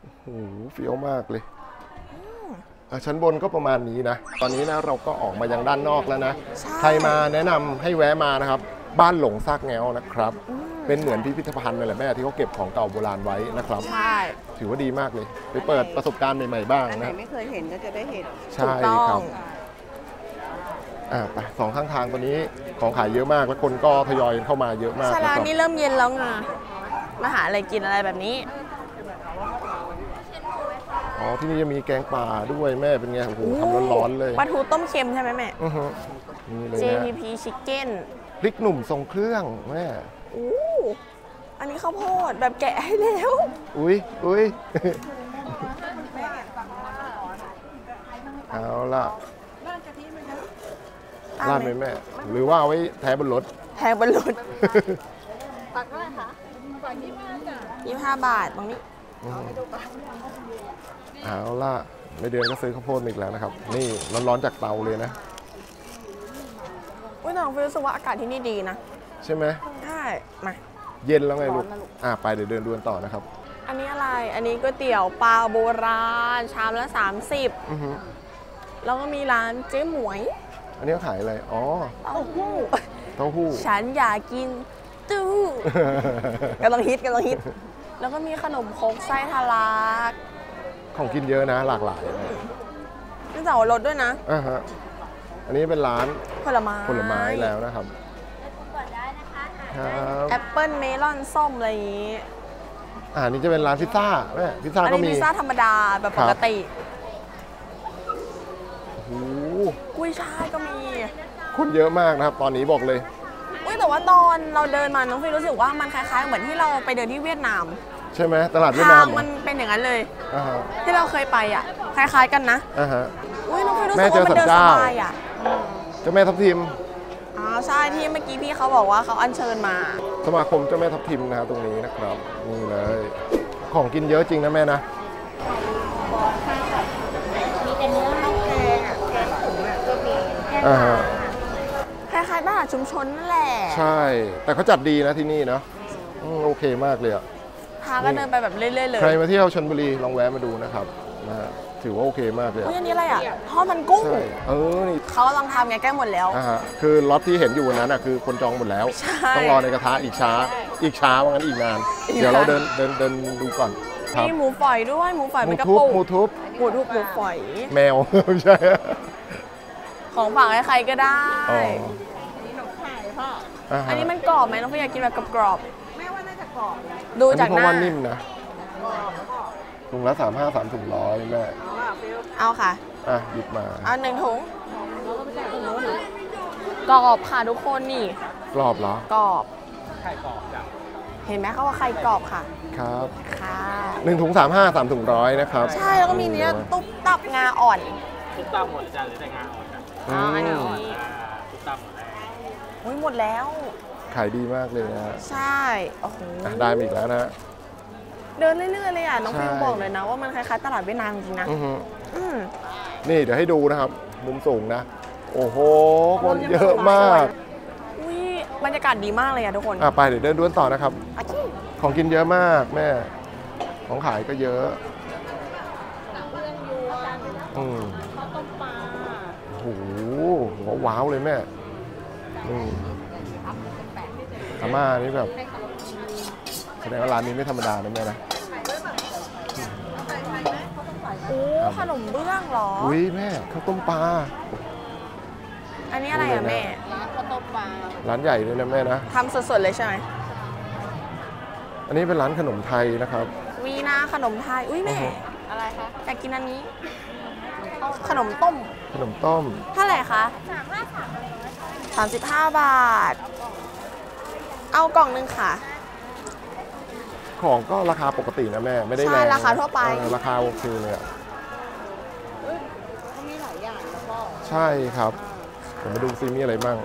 โอ้โหเฟี้ยวมากเลยอ่ะชั้นบนก็ประมาณนี้นะตอนนี้นะเราก็ออกมายังด้านนอกแล้วนะใครมาแนะนำให้แวะมานะครับบ้านหลงซากแง้วนะครับเป็นเหมือนพิพิธภัณฑ์นั่นแหละแม่ที่เขาเก็บของเก่าโบราณไว้นะครับใช่ถือว่าดีมากเลยไปเปิดประสบการณ์ใหม่ๆบ้างอันไหนนะไม่เคยเห็นก็จะได้เห็นใช่ครับอ่าไปสองข้างทางตัวนี้ของขายเยอะมากแล้วคนก็ทยอยเข้ามาเยอะมากใช่นะร้าคน รับนี้เริ่มเย็นแล้วไงมาหาอะไรกินอะไรแบบนี้อ๋อที่นี่จะมีแกงป่าด้วยแม่เป็นไงโอ้โหทำร้อนๆเลยปลาทูต้มเค็มใช่ไหมแม่อือฮึนี่เลยเจนะพี พี Chicken พริกหนุ่มทรงเครื่องแม่อู้อันนี้ข้าวโพดแบบแกะให้แล้วอุ้ยอุ้ย เอาล่ะราดไหมแม่ หรือว่าเอาไว้แท้บนรถแพงบนรถตักเท่าไหร่คะตักยี่สิบห้าจ้ะยี่สิบห้าบาทตรงนี้เอาล่ะไม่เดือนก็ซื้อข้าวโพดมาอีกแล้วนะครับ นี่ร้อนๆจากเตาเลยนะอุ้ยแต่น้องฟิวรู้สึกว่าอากาศที่นี่ดีนะใช่ไหมใช่มาเย็นแล้วไงลูกอ่ะไปเดี๋ยวเดินดูกันต่อนะครับอันนี้อะไร อันนี้ก๋วยเตี๋ยวปลาโบราณ ชามละสามสิบอือฮึแล้วก็มีร้านเจ๊หมวยอันนี้เขาขายอะไรอ๋อเต้าหู้เต้าหู้ฉันอยากกินตู้ กำลังฮิตกำลังฮิต แล้วก็มีขนมครกไส้ทะลักของกินเยอะนะหลากหลายนะมีเสาวรสด้วยนะอ่าฮะอันนี้เป็นร้านผลไม้ผลไม้แล้วนะครับครับแอปเปิ้ลเมลอนส้มอะไรอย่างนี้อ่านี่จะเป็นร้านพิซซ่าแม่พิซซ่าอันก็นี้มีพิซซ่าธรรมดาแบบครัปบกติโอ้โหกุ้ยช่ายก็มีคนเยอะมากนะครับ ตอนนี้บอกเลยอุ้ยแต่ว่าตอนเราเดินมาน้องฟิวรู้สึกว่ามันคล้ายๆ เหมือนที่เราไปเดินที่เวียดนามใช่ไหมตลาดเวียดทานาง มเหรอมันเป็นอย่างนั้นเลยอ่าฮะที่เราเคยไปอ่ะ คล้ายๆกันนะอ่าฮะอุ้ยน้องฟิวรู้แม่สึกเจอว่ามันเดินศาลสเจ้าบายอ่ะเจ้าแม่ทับทิมอ๋อใช่ที่เมื่อกี้พี่เขาบอกว่าเขาอัญเชิญมาสมาคมเจ้าแม่ทับทิมนะครับตรงนี้นะครับนี่เลย ของกินเยอะจริงนะแม่นะมีแต่เนื้อให้แกงอ่ะแกงถุงอ่ะก็มีอ่าฮะคล้ายๆบ้านชุมชนนั่นแหละใช่ แต่เขาจัดดีนะที่นี่เนาะอืมโอเคมากเลยอะพาก็เดินไปแบบเรื่อยๆเลยใครมาเที่ยวชลบุรีลองแวะมาดูนะครับนะฮะถือว่าโอเคมากเลยอุ้ยอะอันนี้อะไรอ่ะทอดมันกุ้งใช่เออนี่เขากำลังทำไงใกล้หมดแล้วอ่าฮะคือล็อตที่เห็นอยู่วันนั้นอ่ะคือคนจองหมดแล้วใช่ต้องรอในกระทะอีกช้า อีกช้าว่างั้นอีกนานอีกนานเดี๋ยวเราเดินเดินเดินดูก่อนครับมีหมูฝอยด้วยหมูฝอยหมูเป็นกระทุบปุกหมูทุบหมูทุบหมูฝอยแมว ไม่ใช่ของฝากให้ใครก็ได้อ๋อนี่หนมไข่พ่ออ่าฮะอันนี้มันกรอบไหมน้องฟิวอยากกินแบบกรอบแม่ว่าน่าจะกรอบนะๆดูอันจานี้กเพหราะน้าว่านิ่มนะถุงละสามห้าสามถุงร้อยแม่เอาอ่ะฟิวเอาค่ะอ่ะหยิบมาเอาหนึ่งถุงกรอบค่ะทุกคนนี่กรอบเหรอกรอบไข่กรอบจ้ะเห็นไหมเขาว่าไข่กรอบค่ะครับค่ะหนึ่งถุงสามห้าสามถุงร้อยนะครับใช่แล้วก็มีเนี้ยตุ๊บตับงาอ่อนทุกตามหมดเลยจ้าหรือแต่งานหมดจ้ะอือ๋ออันนี้มทุกตามหมดเลยอุ้ยหมดแล้วขายดีมากเลยนะฮะใช่โอ้โหอ่ะได้มาอีกแล้วนะฮะเดินเรื่อยๆเลยอ่ะน้องใช่ฟิวบอกเลยนะว่ามันคล้ายๆตลาดเวียดนามจริงๆนะอือฮึอืมนี่เดี๋ยวให้ดูนะครับ มุมสูงนะ โอ้โห คนเยอะมากอุ้ยบรรยากาศดีมากเลยอ่ะทุกคนอ่ะไปเดี๋ยวเดินด้วนต่อนะครับอาชีพของกินเยอะมากแม่ ของขายก็เยอะอืมข้าวต้มปลาโอ้โหหัวว้าวเลยแม่อืมอาม่านี่แบบแสดงว่าร้านนี้ไม่ธรรมดานะแม่นะโอ้ขนมเบื้องเหรออุ้ยแม่ข้าวต้มปลาอันนี้อะไรอ่ะแม่ร้านข้าวต้มปลาร้านใหญ่เลยนะแม่นะทำสดๆเลยใช่ไหมอันนี้เป็นร้านขนมไทยนะครับวีนาขนมไทย อุ้ยแม่อือฮึอะไรคะ อยากกินอันนี้ ขนมต้มขนมต้มเท่าไหร่คะสามสิบห้าบาท เอากล่องหนึงค่ะของก็ราคาปกตินะแม่ ไม่ได้ใช่แรงราคาทั่วไปเออราคาโอเคเลยอะเขามีหลายอย่างนะพ่อใช่ครับเดี๋ยวมาดูซิมีอะไรบ้าง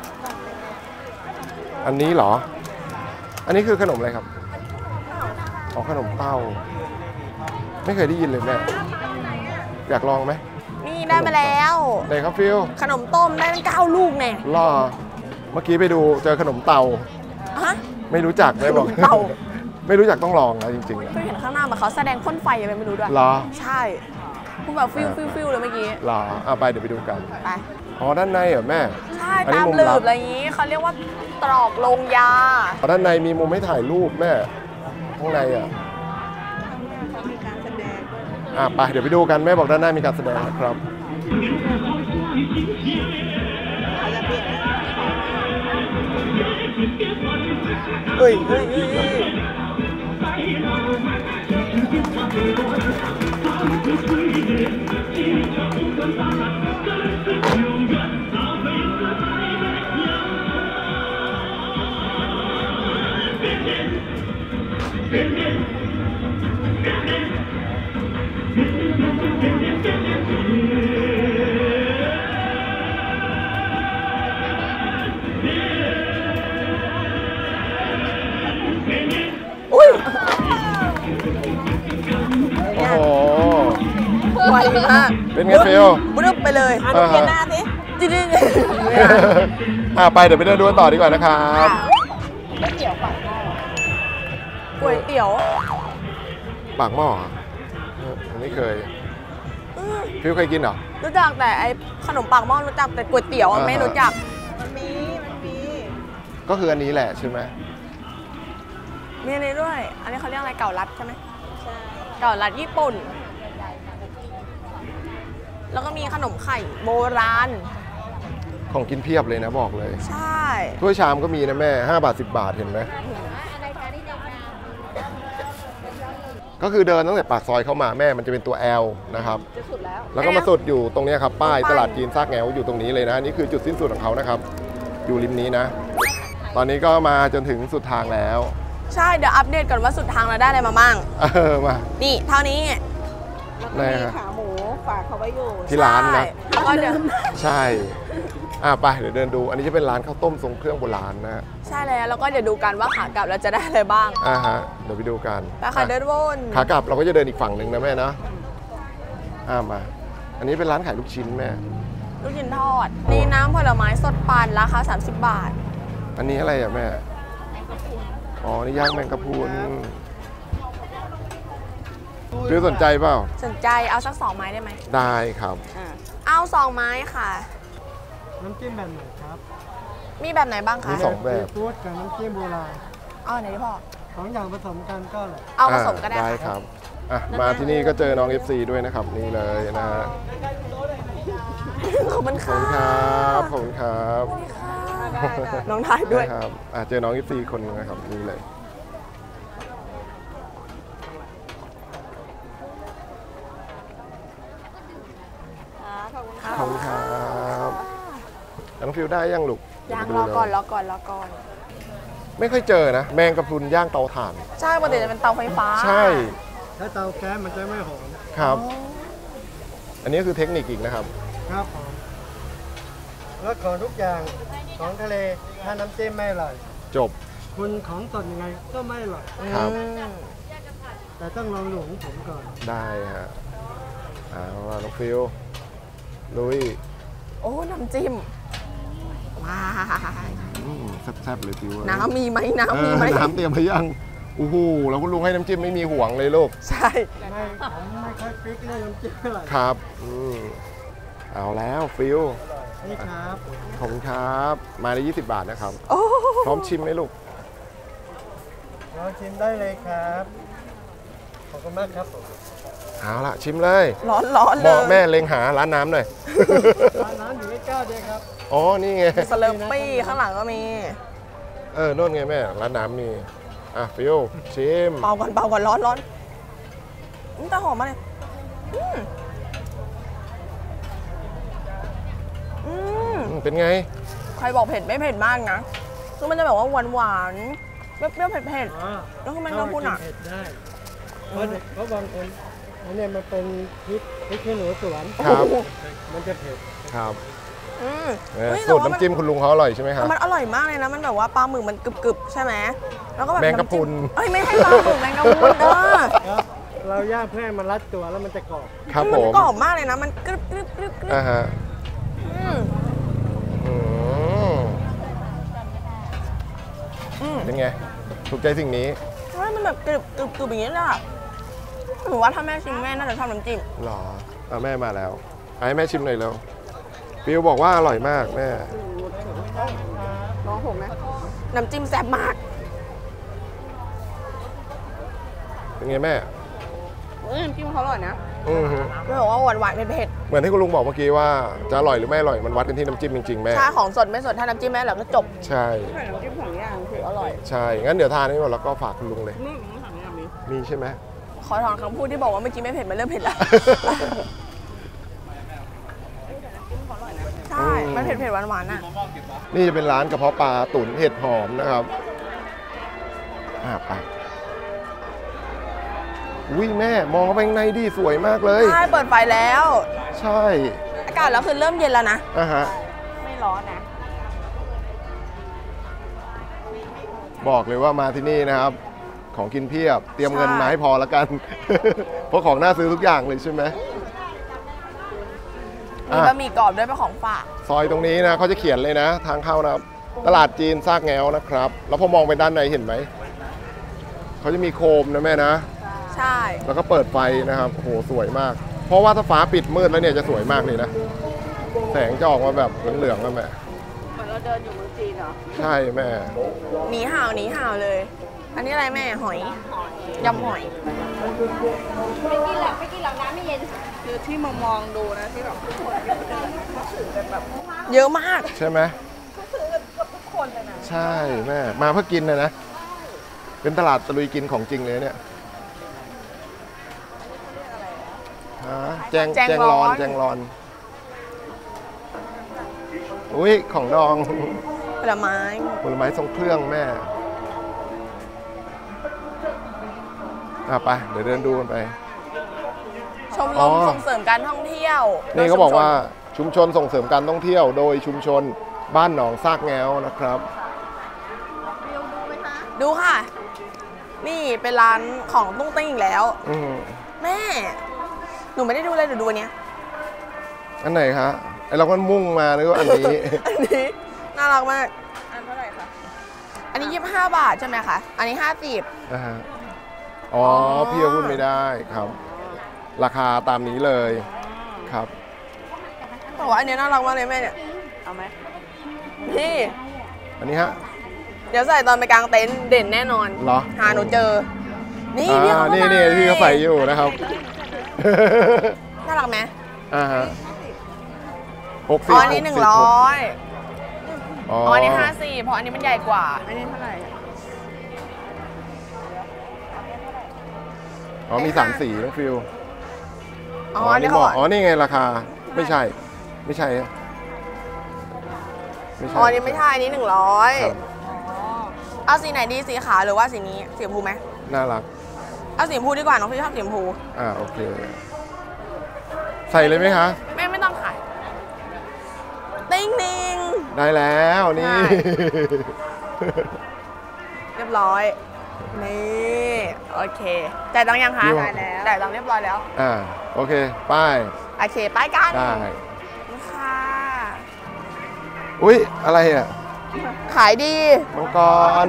อันนี้เหรอ อันนี้คือขนมอะไรครับอ๋อขนมเต้า ไม่เคยได้ยินเลยแม่ อยากลองไหมนี่ได้มาแล้วไหนครับฟิลขนมต้มได้ตั้งเก้าลูกแน่ล่อเมื่อกี้ไปดูเจอขนมเต่าฮะไม่รู้จักเลยบอกขนมเต่าไม่รู้จักต้องลองนะจริงๆอะก็เห็นข้างหน้าเหมือนเขาแสดงพ่นไฟอะไรไม่รู้ด้วยเหรอใช่คุณแบบฟิวฟิวฟิวเลยเมื่อกี้เหรออ่ะไปเดี๋ยวไปดูกันไปอ๋อด้านในเหรอแม่ใช่อันนี้ตามมุมหลืลับบอะไรอย่างนี้เขาเรียกว่าตรอกโรงยาอ๋อด้านในมีมุมให้ถ่ายรูปแม่ข้างในอ่ะเขามีการแสดงด้วยอ่ะไปเดี๋ยวไปดูกันแม่บอกด้านหน้ามีการแสดงนะครับเขาจะเปลี่ยนเฮ้ยเฮ้ยเฮ้ยเฮ้ยอุ้ยโอ้โหไวมากเป็นไงฟิลบึ้บไปเลยอ่ะดูเปลี่ยนหน้าสิจริงอ่ะไปเดี๋ยวไปเดินดูกันต่อดีกว่านะครับก๋วยเตี๋ยวปากหม้อก๋วยเตี๋ยวปากหม้อเหรอเออผมไม่เคยอืมฟิลเคยกินเหรอรู้จักแต่ไอขนมปากหม้อรู้จักแต่ก๋วยเตี๋ยวอะอ่าฮะไม่รู้จักมันมีมันมีก็คืออันนี้แหละใช่ไหมมีอันนี้ด้วย อันนี้เขาเรียกอะไรเก่ารัดใช่ไหมใช่เก่ารัดญี่ปุ่น แล้วก็มีขนมไข่โบราณของกินเพียบเลยนะบอกเลยใช่ถ้วยชามก็มีนะแม่ห้าบาทสิบบาทเห็นไหมก็คือเดินตั้งแต่ปากซอยเข้ามาแม่มันจะเป็นตัว L นะครับจะสุดแล้วแล้วก็มาสุดอยู่ตรงเนี้ยครับป้ายตลาดจีนซากแงวอยู่ตรงนี้เลยนะนี่คือจุดสิ้นสุดของเขานะครับ อยู่ริมนี้นะ ตอนนี้ก็มาจนถึงสุดทางแล้วใช่เดี๋ยวอัปเดตก่อนว่าสุดทางเราได้อะไรมาบ้างเออมานี่เท่านี้แล้วก็ไหนมีฮะขาหมูฝากเขาไว้อยู่ที่ร้านนะใช่แล้วก็เดี๋ยวใช่อ่ะไปเดี๋ยวเดินดู อันนี้จะเป็นร้านข้าวต้มทรงเครื่องโบราณนะใช่แล้วแล้วก็เดี๋ยวดูกันว่าขากลับเราจะได้อะไรบ้างอ่าฮะเดี๋ยวไปดูกันไปค่ะเดินวนขากลับเราก็จะเดินอีกฝั่งหนึ่งนะแม่นะอ่ามา อันนี้เป็นร้านขายลูกชิ้นแม่ลูกชิ้นทอดนี่น้ำผลไม้สดปั่นราคาสามสิบบาทอันนี้อะไรอ่ะแม่อ๋อนี่ย่างแมงกะพรุนพี่สนใจเปล่าสนใจเอาสักสองไม้ได้ไหมได้ครับอ่าเอาสองไม้ค่ะน้ำจิ้มแบบไหนครับมีแบบไหนบ้างมีคะสองแบบซีฟู้ดกับน้ำจิ้มโบราณเอาไหนที่พ่อสองอย่างผสมกันก็เลยเอาผสมก็ได้ได้คค่ะรับอ่ะมาที่นี่ก็เจอน้อง เอฟ ซี ด้วยนะครับนี่เลยนะฮะขอบคุณขอบค่ะคุณครับขอบคุณครับได้ได้น้องถ่ายด้วยนะครับอ่ะเจอน้อง เอฟ ซี คนหนึงนะครับนี่เลยอ่าขอบคุณค่ะขอบคุณครับน้องฟิวได้ยังลูกยังเดี๋วรอไปดูก่อนเลยรอก่อนรอก่อนไม่ค่อยเจอนะ แมงกะพรุนย่างเตาถ่านใช่ปกติจะเป็นเตาไฟฟ้าใช่ถ้าเตาแก๊สมันจะไม่หอมครับ อันนี้คือเทคนิคอีกนะครับครับผมแล้วของทุกอย่างของทะเลถ้าน้ำจิ้มไม่อร่อยจบคุณของสดยังไงก็ไม่อร่อยครับอืมแต่ต้องลองหลวงผมก่อนได้ฮะเอาล่ะน้องฟิวลุยโอ้น้ำจิ้มว้ายอืมแซ่บๆเลยฟิวน้ำมีไหมน้ำเอมีอไหมน้ำเตรียมไปยังโอ้โหแล้วคุณลุงให้น้ำจิ้มไม่มีห่วงเลยลูกใช่ไม่ผมไม่ค่อยฟิกเรื่องน้ำจิ้มเท่าไหร่ครับอืมเอาแล้วฟิวนี่ครับขอบคุณครับ มาได้ยี่สิบบาทนะครับโอ้พร้อมชิมไหมลูกลองชิมได้เลยครับ ขอบคุณมากครับผมเอาล่ะชิมเลยร้อนร้อนเหเลมาะยแม่เล็งหาร้านน้ำหน่อยร้านน้ำอยู่ใกล้ๆเดียวครับอ๋อ นี่ไงสเลอร์ปี้ข้างหลังก็มีเออโน่นไงแม่ ร้านน้ำมี อ่ะ ฟิวชิมเป่าก่อนเป่าก่อนร้อนร้อนอืมแต่หอมมากเลยอืมอืมอืมเป็นไงใครบอกเผ็ดไม่เผ็ดมากนะคือมันจะแบบว่าหวานหวานๆเปรี้ยวๆเผ็ดเผ็ดอ๋อแล้วคือมันกระพุ้นอะเผ็ดได้เพราะเด็กเพราะบางคนอันเนี้ยมันเป็นพริกพริกขี้หนูสวนครับมันจะเผ็ดครับอืมเออเฮ้ยสูตรแต่ว่าน้ำจิ้มคุณลุงเขาอร่อยใช่ไหมครับมันอร่อยมากเลยนะ มันแบบว่าปลาหมึกมันกรึบๆใช่ไหมแล้วก็แบบแมงกะพรุนำจิ้มเอ้ยไม่ให้ปลาหมึกแมงกะพรุนเด้อครับเราย่างเพื่อให้มันรัดตัวแล้วมันจะกรอบครับผมันมกรอบมากเลยนะ มันกรึบกรึบกรึบกรึบอ่าฮะอืมอืมอืมเป็นไง ถูกใจสิ่งนี้ใช่ฮ้ยมันแบบกรึบกรึบกรึบอย่างนี้เลยอะถือว่าถ้าแม่ชิมแม่น่าจะชอบน้ำจิ้มหรอเอาแม่มาแล้วให้แม่ชิมหน่อยแล้วฟิวบอกว่าอร่อยมากแม่น้องผมนะน้ำจิ้มแซ่บมากเป็นไงแม่เอ้ยน้ำจิ้มเขาอร่อยนะอือฮึไม่บอกว่าหวานหวานๆเผ็ดเหมือนที่คุณลุงบอกเมื่อกี้ว่าจะอร่อยหรือไม่อร่อยมันวัดกันที่น้ำจิ้มจริงๆแม่ๆถ้าของสดไม่สดถ้าน้ำจิ้มแม่เราก็จบใช่ใส่น้ำจิ้มสองอย่างคืออร่อยใช่งั้นเดี๋ยวทานนี้หมดแล้วก็ฝากคุณลุงเลยนี่ผมสั่งอย่างนี้มีใช่ไหมขอถอนคำพูดที่บอกว่าเมื่อกี้ไม่เผ็ดมันเริ่มเผ็ดแล้ว ใช่ มันเผ็ดเผ็ดหวานหวานๆอ่ะนี่จะเป็นร้านกระเพาะปลาตุ๋นเห็ดหอมนะครับอ่าไปอุ้ยแม่มองเข้าไปข้างในดิสวยมากเลยใช่ เปิดไฟแล้วใช่อากาศแล้วคือเริ่มเย็นแล้วนะอ่ะฮะไม่ร้อนนะบอกเลยว่ามาที่นี่นะครับ ของกินเพียบ เตรียมเงินใช่มาให้พอแล้วกัน เพราะของน่าซื้อทุกอย่างเลยใช่ไหมมีอ่ะบะหมี่กรอบด้วยเป็นของฝากซอยตรงนี้นะเขาจะเขียนเลยนะ ทางเข้านะครับ ตลาดจีนซากแงวนะครับ แล้วพอมองไปด้านในเห็นไหมเขาจะมีโคมนะแม่นะใช่แล้วก็เปิดไฟนะครับโอ้โหสวยมาก เพราะว่าถ้าฟ้าปิดมืดแล้วเนี่ยจะสวยมากเลยนะ แสงจะออกมาแบบเหลืองๆนะแม่เหมือนเราเดินอยู่เมืองจีนเหรอใช่แม่หนีห่าวหนีห่าวเลย อันนี้อะไรแม่ หอย ยำหอยไม่กินหรอกไม่กินหรอกน้ำไม่เย็นคือที่มามองดูนะที่แบบทุกคนเดินเขาถือกันแบบเยอะมากใช่ไหมทุกคนเลยนะใช่แม่ มาเพื่อกินนะนะ เป็นตลาดตะลุยกินของจริงเลยเนี่ยฮะแจงแจงแจงร้อนร้อนแจงร้อน อุ้ยของดองผลไม้ผลไม้ทรงเครื่องแม่อ่ะไป เดี๋ยวเดินดูกันไปชมรอ๋มอส่งเสริมการท่องเที่ยวนี่เขาโดยบอกว่าชุมชชุมชนส่งเสริมการท่องเที่ยว โดยชุมชนบ้านหนองซากแงวนะครับดูค่ะ นี่เป็นร้านของตุ้งติ้งอีกแล้วอืมแม่ หนูไม่ได้ดูเลยหนูดูอันเนี้ยอันไหนคะไอเราก็มุ่งมานึกว่าอันนี้อันนี้น่ารักมากอันเท่าไหร่คะอันนี้ยี่สิบห้าบาทใช่ไหมคะ อันนี้ห้าสิบอ่าฮะอ๋ออ๋อพี่ก็พูดไม่ได้ครับ ราคาตามนี้เลยครับแต่ว่าอันนี้น่ารักมากเลยแม่เนี่ยเอาไหมพี่อันนี้ฮะเดี๋ยวใส่ตอนไปกลางเต็นท์เด่นแน่นอนเหรอหาหนูเจอ นี่อ่าพี่เขาก็นี่มานี่ที่เขาใส่อยู่นะครับน่ารักไหมอ่าฮะหกสิอ๋บออันนี้หนึ่งร้อยอ๋ออ๋ออันนี้ห้าสิบเพราะอันนี้มันใหญ่กว่าอันนี้เท่าไหร่อ๋อมีสามสีน้องฟิวอ๋ออันนี้บเขาอกอ๋อ นี่ไงราคา ไม่ใช่ ไม่ใช่ไม่ใช่อ๋ออันนี้ไม่ใช่อันนี้หนึ่งร้อยครับเอาสีไหนดีสีขาวหรือว่าสีนี้สีชมพูไหมน่ารักเอาสีชมพูดีกว่าน้องพี่ชอบสีชมพูอ่า โอเค ใส่เลยไหมคะแม่ไม่ต้องขายติ้งนิงได้แล้วนี่ใช่ เรียบร้อย นี่โอเคจ่ายตังค์ยังคะอยู่จ่ายแล้วจ่ายตังค์เรียบร้อยแล้วอ่า โอเค ป้ายโอเคไปกันได้ค่ะอุ้ย อะไรอ่ะขายดีมังกร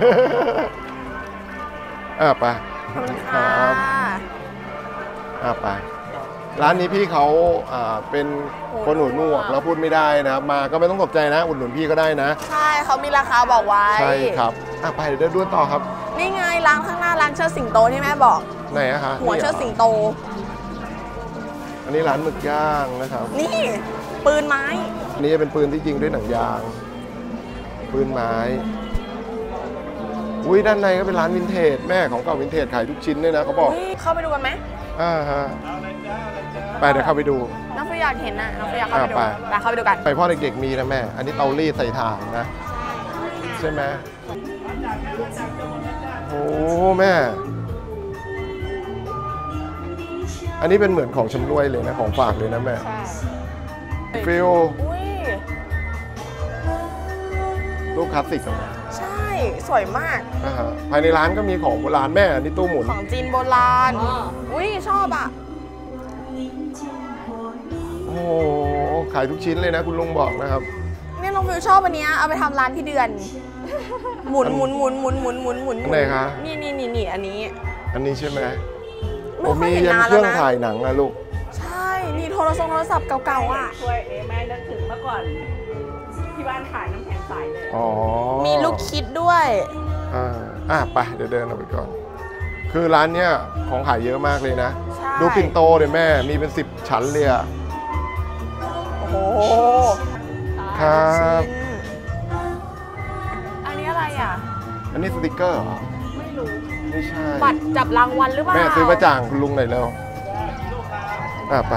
อ่าไปขอบคุณคค่ะรับอ่าไป ร้านนี้พี่เขาอ่าเป็นคนหูหนวกแล้วพูดไม่ได้นะครับ มาก็ไม่ต้องตกใจนะ อุดหนุนพี่ก็ได้นะใช่เขามีราคาบอกไว้ใช่ครับอ่ะไปเดี๋ยวเดินดูต่อครับนี่ไงร้านข้างหน้าร้านเชิดสิงโตที่แม่บอกไหนอะคะหัวนี่เชิดหรอสิงโตอันนี้ร้านหมึกย่างนะครับนี่ปืนไม้อันนี้เป็นปืนที่ยิงด้วยหนังยาง ปืนไม้ อุ้ยด้านในก็เป็นร้านวินเทจแม่ของเก่าวินเทจขายทุกชิ้นด้วยนะเขาบอกอุ๊ยเข้าไปดูกันไหมอ่าฮะไปเดี๋ยวเข้าไปดูน้องฟิวอยากเห็นนะน้องฟิวอยากเข้าไปดูอ่ะไปไปเข้าไปดูกันไปพ่อเด็กๆมีนะแม่ อันนี้เตารีดใส่ถ่านนะ ใช่ไหมโอ้แม่ อันนี้เป็นเหมือนของชำร่วยเลยนะของฝากเลยนะแม่ใช่ฟิลอุ้ยรูปคลาสสิกอะใช่ สวยมากอ่าฮะภายในร้านก็มีของโบราณแม่อันนี้ตู้หมุนของจีนโบราณ อุ้ยชอบอ่ะโอ้โหขายทุกชิ้นเลยนะคุณลุงบอกนะครับเนี่ยน้องฟิวชอบอันเนี้ยเอาไปทำร้านที่เดือนหมุนหมุนหมุนหมุนหมุนหมุนหมุนไหนคะนี่นี่นี่นี่อันนี้อันนี้ใช่ไหมไม่โอ้ค่อยมีเห็นยันนานเคแล้รื่วองนะถ่ายหนังนะลูกใช่ นี่โทรศัพท์โทรศัพท์เก่าๆอ่ะช่วยเอแม่นึกถึงเมื่อก่อน ที่บ้านขายน้ำแข็งใสเลยอ๋อมีลูกคิดด้วยอ่าอ่ะไปเดี๋ยวเดินออกไปก่อน คือร้านเนี้ยของขายเยอะมากเลยนะใช่ดูปิ่นโตเดี๋ยวแม่มีเป็นสิบชั้นเลยอะโอ้โหครับอันนี้อะไรอ่ะอันนี้สติกเกอร์เหรอไม่รู้ไม่ใช่บัตรจับรางวัลหรือเปล่าแม่ซื้อมาจ่างคุณลุงหน่อยเร็วอ่ะไป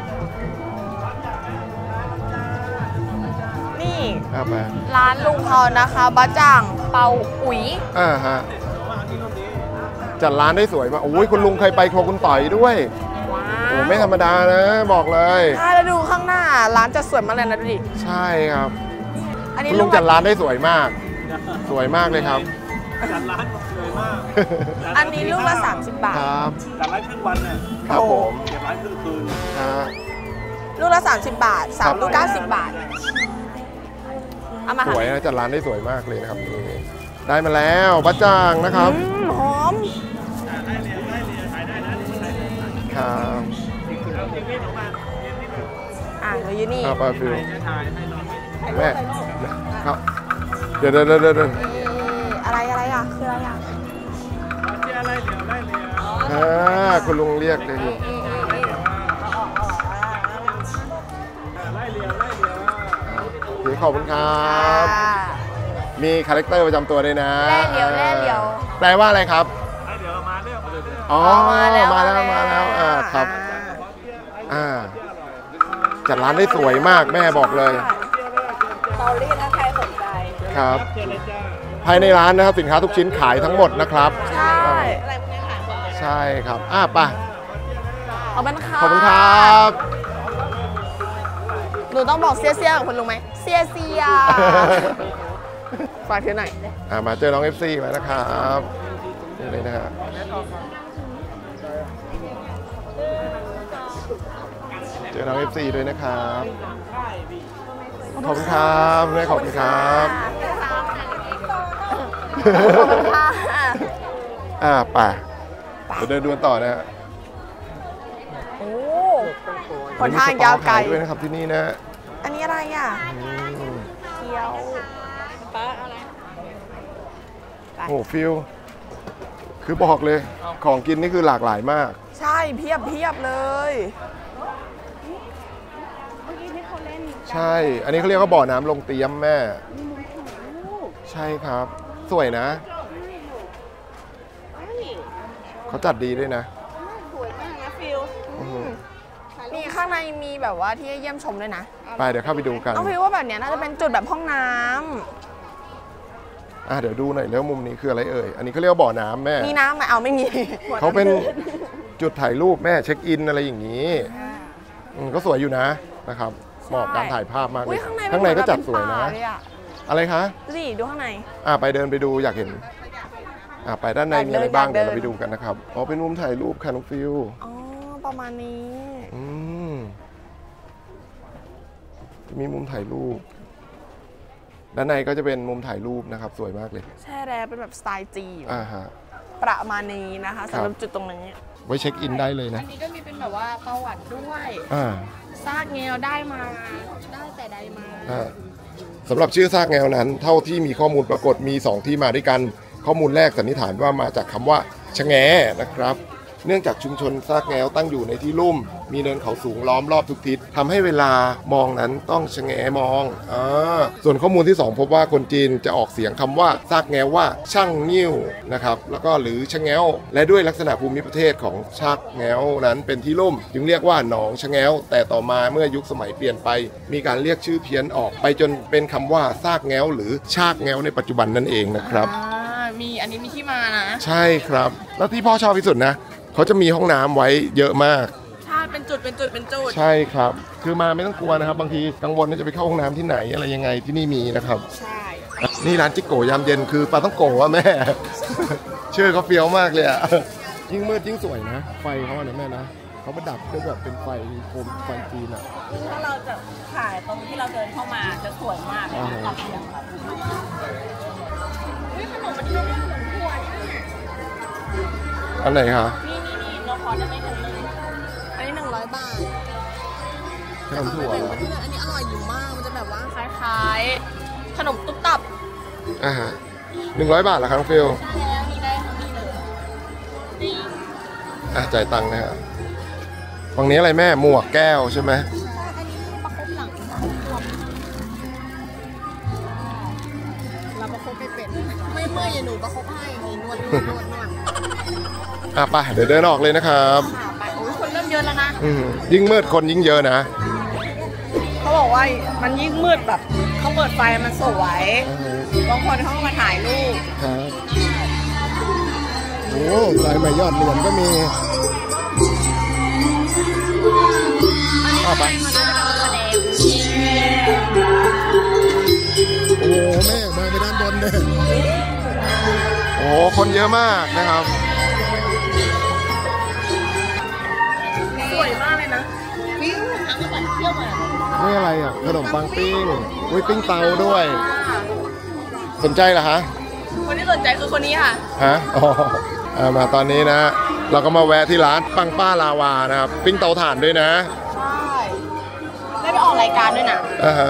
นี่อ่ะไปร้านลุงเขานะคะบะจ่างเปาอุ๋ยอ่าฮะจัดร้านได้สวยมากโอ้ยคุณลุงเคยไปครัวคุณต่อยด้วยว้าโอ้วไม่ธรรมดานะบอกเลยใช่แล้วดูข้างหน้า ร้านจะสวยมากเลยนะดูดิใช่ครับอันนี้คุณลุงจัดร้านได้สวยมาก สวยมากเลยครับจัดร้านสวยมากอันนี้ลูกละสามสิบบาทครับจัดร้านครึ่งวันเนี่ยครับผมเก็บร้านครึ่งคืนฮะลูกละสามสิบบาทสามลูกเก้าสิบบาท เอามาสค่ะวยนะจัดร้านได้สวยมากเลยนะครับนี่ได้มาแล้วบะจ่างนะครับอืมหอมครับอ่ะเราอยู่นี่ครับปลาฟิวแม่ครับเดี๋ยวเดี๋ยวเดี๋ยวเดี๋ยวเอ๊ะอะไรอะไรอ่ะ คืออะไรอ่ะอ่าคุณลุงเรียกเลยโอเคขอบคุณครับอ่ามีคาแรคเตอร์ประจำตัวด้วยนะแล่เดียวแล่เดียวแปลว่าอะไรครับเดี๋ยวมาเรื่องมาเรื่องอ๋อมาแล้วมาแล้วมาแล้วอ่าครับอ่าจัดร้านได้สวยมากแม่บอกเลยตอรี่ถ้าใครสนใจครับ ภายในร้านนะครับสินค้าทุกชิ้นขายทั้งหมดนะครับใช่อะไรพวกนี้ขายหมดเลยใช่ครับอ่ะไปขอบคุณค่ะขอบคุณครับหนูต้องบอกเสียเสียกับคุณลุงไหมเสียเสียฝากเธอหน่อยอ่ะมาเจอน้อง เอฟ ซี แล้วนะครับนี่เลยนะฮะเจอน้อง เอฟ ซี ด้วยนะครับขอบคุณครับแม่ขอบคุณครับขอบคุณค่ะอ่าไปเดี๋ยวเดินดูกันต่อนะฮะโอ้ผลทางยาวไกลมีสตอขด้วยนะครับที่นี่นะอันนี้อะไรอ่ะอืมเกี๊ยวป้าอะไรโอ้ฟิลคือบอกเลยของกินนี่คือหลากหลายมากใช่เพียบเพียบเลยเมื่อกี้ที่เขาเล่นใช่ อันนี้เขาเรียกว่าบ่อน้ำลงเตรียมแม่ ใช่ครับ สวยนะ เขาจัดดีด้วยนะสวยมากนะฟิลอือหือนี่ข้างในมีแบบว่าที่ให้เยี่ยมชมด้วยนะไปเดี๋ยวเข้าไปดูกันต้องพิดว่าแบบเนี้ยน่าจะเป็นจุดแบบห้องน้ำอ่ะเดี๋ยวดูหน่อยแล้วมุมนี้คืออะไรเอ่ย อันนี้เขาเรียกว่าบ่อน้ำแม่มีน้ำไหมเอาไม่มีเขาเป็นจุดถ่ายรูปแม่เช็คอินอะไรอย่างนี้อืมก็สวยอยู่นะนะครับเหมาะกับการถ่ายภาพมากเลอุ้ยยข้างในข้างในก็จัดสวยนะเป็ป่าเลยออะไรคะดูสิดูข้างในอ่ะไปเดินไปดูอยากเห็น อ่ะไปด้านในอยากมีอะไรเดินบ้างอยากเดิเดี๋ยวน เราไปดูกันนะครับอ๋อเป็นมุมถ่ายรูปค่ะน้องฟิวอ๋อประมาณนี้อืมจะมีมุมถ่ายรูป ด้านในก็จะเป็นมุมถ่ายรูปนะครับ สวยมากเลยแช่แรเป็นแบบสไตล์จีนอ่าฮะประมาณนี้นะคะสำหรับครับจุดตรงนี้ไว้เช็คอินได้เลยนะอันนี้ก็มีเป็นแบบว่าประวัติด้วยอ่าซากแงวได้มาได้แต่ใดมาอ่าสำหรับชื่อซากแงวนั้น เท่าที่มีข้อมูลปรากฏมีสองที่มาด้วยกัน ข้อมูลแรกสันนิษฐานว่ามาจากคำว่าชะแงนะครับ เนื่องจากชุมชนซากแงวตั้งอยู่ในที่ลุ่ม มีเนินเขาสูงล้อมรอบทุกทิศทำให้เวลามองนั้นต้องชะแงมองอ่าส่วนข้อมูลที่สองพบว่าคนจีนจะออกเสียงคำว่าซากแงวว่าช่างงิ้วนะครับแล้วก็หรือชะแงวและด้วยลักษณะภูมิประเทศของชากแงวนั้นเป็นที่ลุ่ม จึงเรียกว่าหนองชะแงวแต่ต่อมาเมื่อยุคสมัยเปลี่ยนไป มีการเรียกชื่อเพี้ยนออกไปจนเป็นคำว่าซากแงวหรือชากแงวในปัจจุบันนั่นเองนะครับอ่ามีอันนี้มีที่มานะใช่ครับแล้วที่พ่อชอบที่สุดนะเขาจะมีห้องน้ำไว้เยอะมากใช่เป็นจุดเป็นจุดเป็นจุดใช่ครับ คือมาไม่ต้องกลัวนะครับ บางทีกังวลว่าจะไปเข้าห้องน้ำที่ไหนอะไรยังไงที่นี่มีนะครับใช่นี่ร้านจิกโกยามเย็นคือปลาต้องโกะว่าแม่ ชื่อเขาเฟี้ยวมากเลยอะยิ่งมืดยิ่งสวยนะ ไฟเขาเนี่ยแม่นะเขาประดับด้วยแบบเป็นไฟโคมไฟจีนอะถ้าเราจะถ่ายตรงที่เราเดินเข้ามาจะสวยมากเลยอ่าตัดเสียงแบบขนมมันเยอะมากขนมถั่วเนี่ยอันไหนคะนี่นี่นี่เราขอได้ไหมถุงนึงอันนี้หนึ่งร้อยบาทขนมถั่วเป็นเหรอเพื่อนอันนี้อร่อยอยู่มากมันจะแบบว่าคล้ายๆขนมตุ๊บตับอ่าฮะหนึ่งร้อยบาทเหรอครับน้องฟิลใช่แล้วนี่ได้ทั้งนี้เลยดีอ่ะจ่ายตังค์นะฮะฝั่งนี้อะไรแม่หมวกแก้วใช่ไหมอันนี้ประคบหลังเราประคบไม่เป็นไม่เมื่อยอย่าหนูประคบให้นี่นวดนวดนวดนวดอ่ะไปเดี๋ยวเดินออกเลยนะครับค่ะไปโอ้ยคนเริ่มเยอะแล้วนะอืมยิ่งมืดคนยิ่งเยอะนะเขาบอกว่ามันยิ่งมืดแบบเขาเปิดไฟมันสวยบางคนเขาก็มาถ่ายรูปครับโอ้สายใหม่ยอดเหรียญก็มีอ่ะไปมันน่าจะกำลังแสดงโอ้แม่มาไปด้านบนเลยโอ้คนเยอะมากนะครับสวยมากเลยนะวิ่งทางก็แบบเที่ยวมานี่อะไรอ่ะขนมปังปิ้งอุ้ยปิ้งเตาด้วย สนใจเหรอฮะคนที่สนใจคือคนนี้ค่ะฮะอ๋ออ่ามาตอนนี้นะ เราก็มาแวะที่ร้านปังป้าลาวานะครับ ปิ้งเตาถ่านด้วยนะใช่ ได้ไปออกรายการด้วยนะอ่าฮะ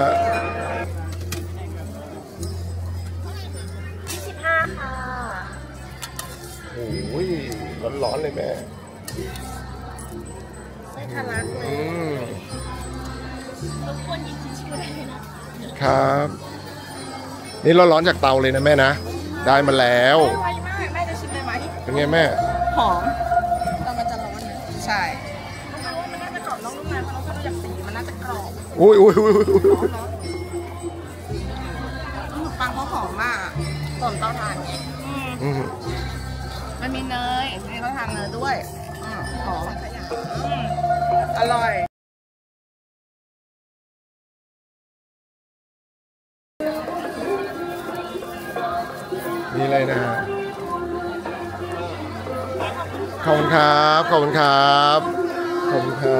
ยี่สิบห้าค่ะโอ้ยร้อนๆเลยแม่ไม่ทะลักเลอืยมรบกวนหยิบทิชชู่ได้เลยนะคะครับ นี่ร้อนๆจากเตาเลยนะแม่นะ ได้มาแล้วไวมากแม่จะชิมได้ไหมเป็นไงแม่หอมแต่มันจะร้อนนะใช่มันน่าจะกรอบน้องนุ่มนะเพราะเราชอบจากสีมันน่าจะกรอบอุ้ยอุ้ยอุ้ยอุ้ยอุ้ยร้อนขนมปังเขาหอมมากต้มเตาถ่านไงอืมอืมมันมีเนยนี่เขาทำเนยด้วยอืมหอมอืมอร่อยนี่เลยนะฮะขอบคุณครับ ขอบคุณครับ ขอบคุณครับ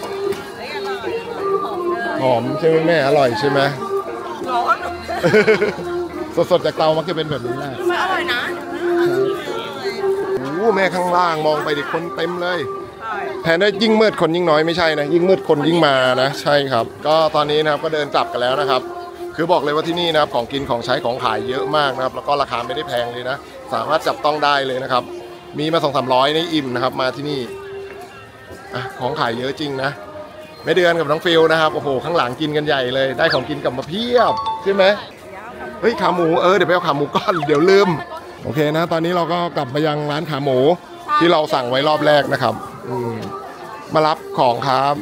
หอมใช่ไหมแม่ อร่อยใช่ไหมร้อนสดๆจากเตามักจะเป็นแบบนี้แหละไม่อร่อยนะโอ้โหแม่ข้างล่างมองไปดิคนเต็มเลย แทนได้ยิ่งมืดคนยิ่งน้อยไม่ใช่นะ ยิ่งมืดคนยิ่งมานะ ใช่ครับ ก็ตอนนี้นะครับก็เดินกลับกันแล้วนะครับ คือบอกเลยว่าที่นี่นะครับของกินของใช้ของขายเยอะมากนะครับ แล้วก็ราคาไม่ได้แพงเลยนะ สามารถจับต้องได้เลยนะครับ มีมาสองสามร้อยในอิ่มนะครับ มาที่นี่อ่ะของขายเยอะจริงนะแม่เดือนกับน้องฟิลนะครับโอ้โหข้างหลังกินกันใหญ่เลย ได้ของกินกลับมาเพียบใช่ไหมเฮ้ยขาหมูเออเดี๋ยวไปเอาขาหมูก้อนเดี๋ยวลืมโอเคนะ ตอนนี้เราก็กลับมายังร้านขาหมูที่เราสั่งไว้รอบแรกนะครับอืมมารับของครับ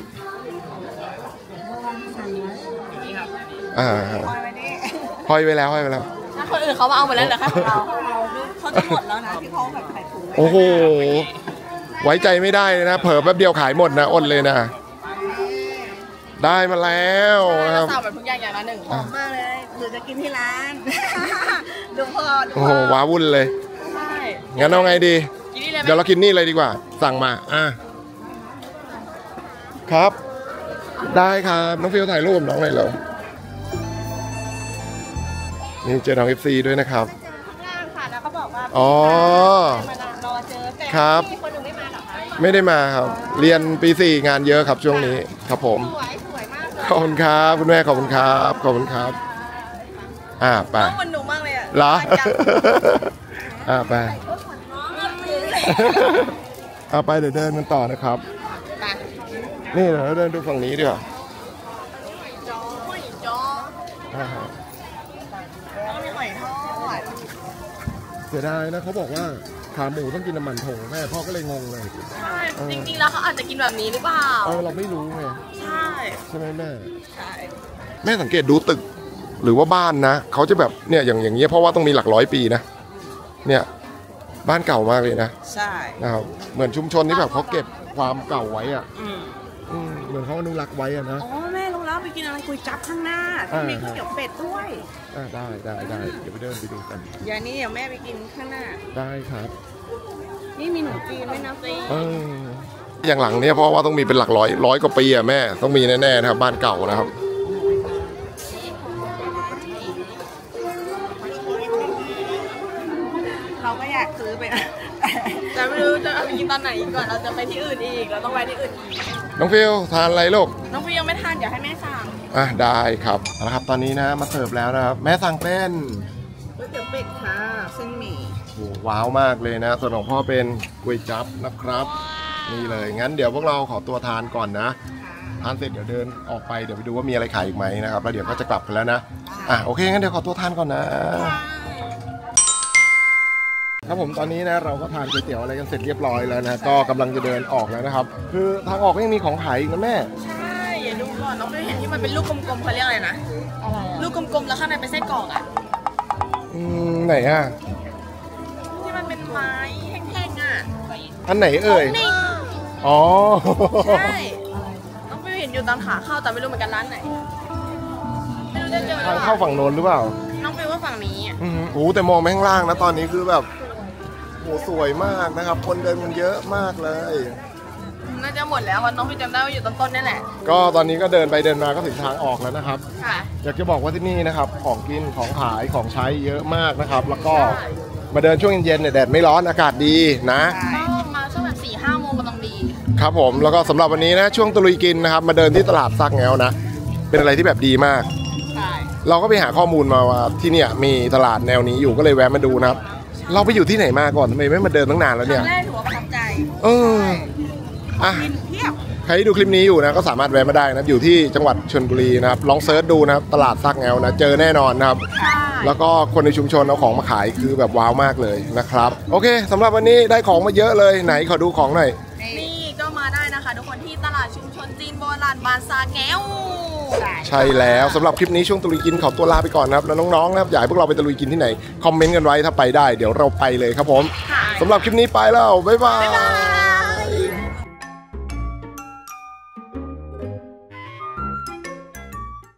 อ่าห้อยไว้แล้วห้อยไว้แล้วถ้าคนอื่นเขามาเอาหมดแล้วเหรอคะของเราเขาจะหมดแล้วนะที่เขาแบบขายถุงโอ้โหไว้ใจไม่ได้เลยนะเผลอแป๊บเดียวขายหมดนะอดเลยนะได้มาแล้วนะครับสั่งแบบทุกอย่างอย่างละหนึ่งหอมมากเลยหรือจะกินที่ร้าน ดูพอดูโอ้พโหอว้าวุ่นเลยใช่งั้นเอาไงดีกินนี่เลยไหมเดี๋ยวเรากินนี่เลยดีกว่า สั่งมาอ่ะครับ ได้ครับน้องฟิวถ่ายรูปน้องหน่อยเหรอนี่เจอน้องเอฟซีด้วยนะครับข้างล่างค่ะแล้วเขาบอกว่าอ๋อมารอเจอแต่ครับมีคนหนึ่งไม่มาเหรอคะไม่ได้มาครับ เรียนปีสี่งานเยอะครับช่วงนี้ครับผมสวยสวยมากเลยขอบคุณครับคุณแม่ขอบคุณครับขอบคุณครับอ่าไปน้องมันหนูมากเลยอ่ะเหรอจังอ่าไปน้องรักเลยเอาไปเดี๋ยวเดินกันต่อนะครับไปนี่เดี๋ยวเราเดินดูฝั่งนี้ดีกว่าจอหอยจออ่าฮะต้องมีหอยทอดเสียดายนะเขาบอกว่าขาหมูต้องกินน้ำมันถงแม่พ่อก็เลยงงเลยใช่จริงๆแล้วเขาอาจจะกินแบบนี้หรือเปล่าเออเราไม่รู้ไงใช่ใช่ไหมแม่ใช่แม่สังเกตดูตึกหรือว่าบ้านนะเขาจะแบบเนี่ยอย่างอย่างเงี้ยเพราะว่าต้องมีหลักร้อยปีนะเนี่ยบ้านเก่ามากเลยนะใช่นะครับเหมือนชุมชนที่แบบเขาเก็บความเก่าไว้อะอืมอืมเหมือนเขาอนุรักษ์ไว้อะนะอ๋อแม่รู้แล้วไปกินอะไรก๋วยจั๊บข้างหน้าที่มีก๋วยเตี๋ยวเป็ดด้วยอ่าได้ได้ได้เดี๋ยวไปเดินไปดูกันอย่างนี้เดี๋ยวแม่ไปกินข้างหน้าได้ครับนี่มีหนูจีนด้วยนะซีเอออย่างหลังเนี่ยเพราะว่าต้องมีเป็นหลักร้อยร้อยกว่าปีอะแม่ต้องมีแน่ๆนะครับบ้านเก่านะครับก็อยากซื้อไปนะแต่ไม่รู้จะเอาไปกินตอนไหนอีกก่อนเราจะไปที่อื่นอีกเราต้องไปที่อื่นอีกน้องฟิวทานอะไรลูกน้องฟิวยังไม่ทานเดี๋ยวให้แม่สั่งอ่ะได้ครับเอาละครับตอนนี้นะมาเสิร์ฟแล้วนะครับแม่สั่งเป็นก๋วยเตี๋ยวเป็ดค่ะเส้นหมี่โอ้ว้าวมากเลยนะส่วนของพ่อเป็นก๋วยจั๊บนะครับนี่เลยงั้นเดี๋ยวพวกเราขอตัวทานก่อนนะทานเสร็จเดี๋ยวเดินออกไปเดี๋ยวไปดูว่ามีอะไรขายอีกไหมนะครับแล้วเดี๋ยวก็จะกลับกันแล้วนะอ่ะโอเคงั้นเดี๋ยวขอตัวทานก่อนนะครับผมตอนนี้นะเราก็ทานก๋วยเตี๋ยวอะไรกันเสร็จเรียบร้อยแล้วนะก็กำลังจะเดินออกแล้วนะครับคือทางออกก็ยังมีของขายอีกนะแม่ใช่อย่าดูก่อนน้องฟิวเห็นที่มันเป็นลูกกลมๆเขาเรียกอะไรนะลูกกลมๆแล้วข้างในเป็นไส้กรอกอ่ะอืมไหนอ่ะที่มันเป็นไม้แห้งๆอ่ะอันไหนเอ่ยนิ่งอ๋อใช่น้องฟิวเห็นอยู่ตอนขาเข้าแต่ไม่รู้เหมือนกันร้านไหนไม่รู้จะเจอหรือทางเปเข้าล่าฝั่งโน้นหรือเปล่าน้องฟิวว่าฝั่งนี้อะอืมโอ้แต่มองไปข้างล่างนะตอนนี้คือแบบโหสวยมากนะครับ คนเดินกันเยอะมากเลยน่าจะหมดแล้วเพราะน้องฟิวจำได้ว่าอยู่ต้นๆนี่แหละก็ตอนนี้ก็เดินไปเดินมาก็ถึงทางออกแล้วนะครับค่ะอยากจะบอกว่าที่นี่นะครับของกินของขายของใช้เยอะมากนะครับ แล้วก็มาเดินช่วงเย็นๆเนี่ยแดดไม่ร้อนอากาศดีนะก็มาช่วงแบบสี่ห้าโมงกำลังดีครับผมแล้วก็สำหรับวันนี้นะช่วงตะลุยกินนะครับมาเดินที่ตลาดซักแงวนะเป็นอะไรที่แบบดีมากใช่เราก็ไปหาข้อมูลมาว่าที่เนี่ยมีตลาดแนวนี้อยู่ก็เลยแวะมาดูนะครับ เราไปอยู่ที่ไหนมาก่อนทำไมไม่มาเดินตั้งนานแล้วคเนี่รั้ยงแรกถือว่าประทับใจเอออ่ะกินเพียบใครที่ดูคลิปนี้อยู่นะก็สามารถแวะมาได้นะครับอยู่ที่จังหวัดชลบุรีนะครับลองเซิร์ชดูนะครับตลาดซักแงวนะเจอแน่นอนนะครับใช่แล้วก็คนในชุมชนเอาของมาขายคือแบบว้าวมากเลยนะครับโอเคสำหรับวันนี้ได้ของมาเยอะเลยไหนขอดูของหน่อยนี่ก็มาได้นะคะทุกคนที่ตลาดชุมชนจีนโบราณบานซาแก้วใช่แล้วสำหรับคลิปนี้ช่วงตะลุยกินขอตัวลาไปก่อนนะครับแล้วน้องๆนะครับอยากให้พวกเราไปตะลุยกินที่ไหนคอมเมนต์กันไว้ถ้าไปได้เดี๋ยวเราไปเลยครับผมค่ะสำหรับคลิปนี้ไปแล้วบ๊ายบายบ๊ายบาย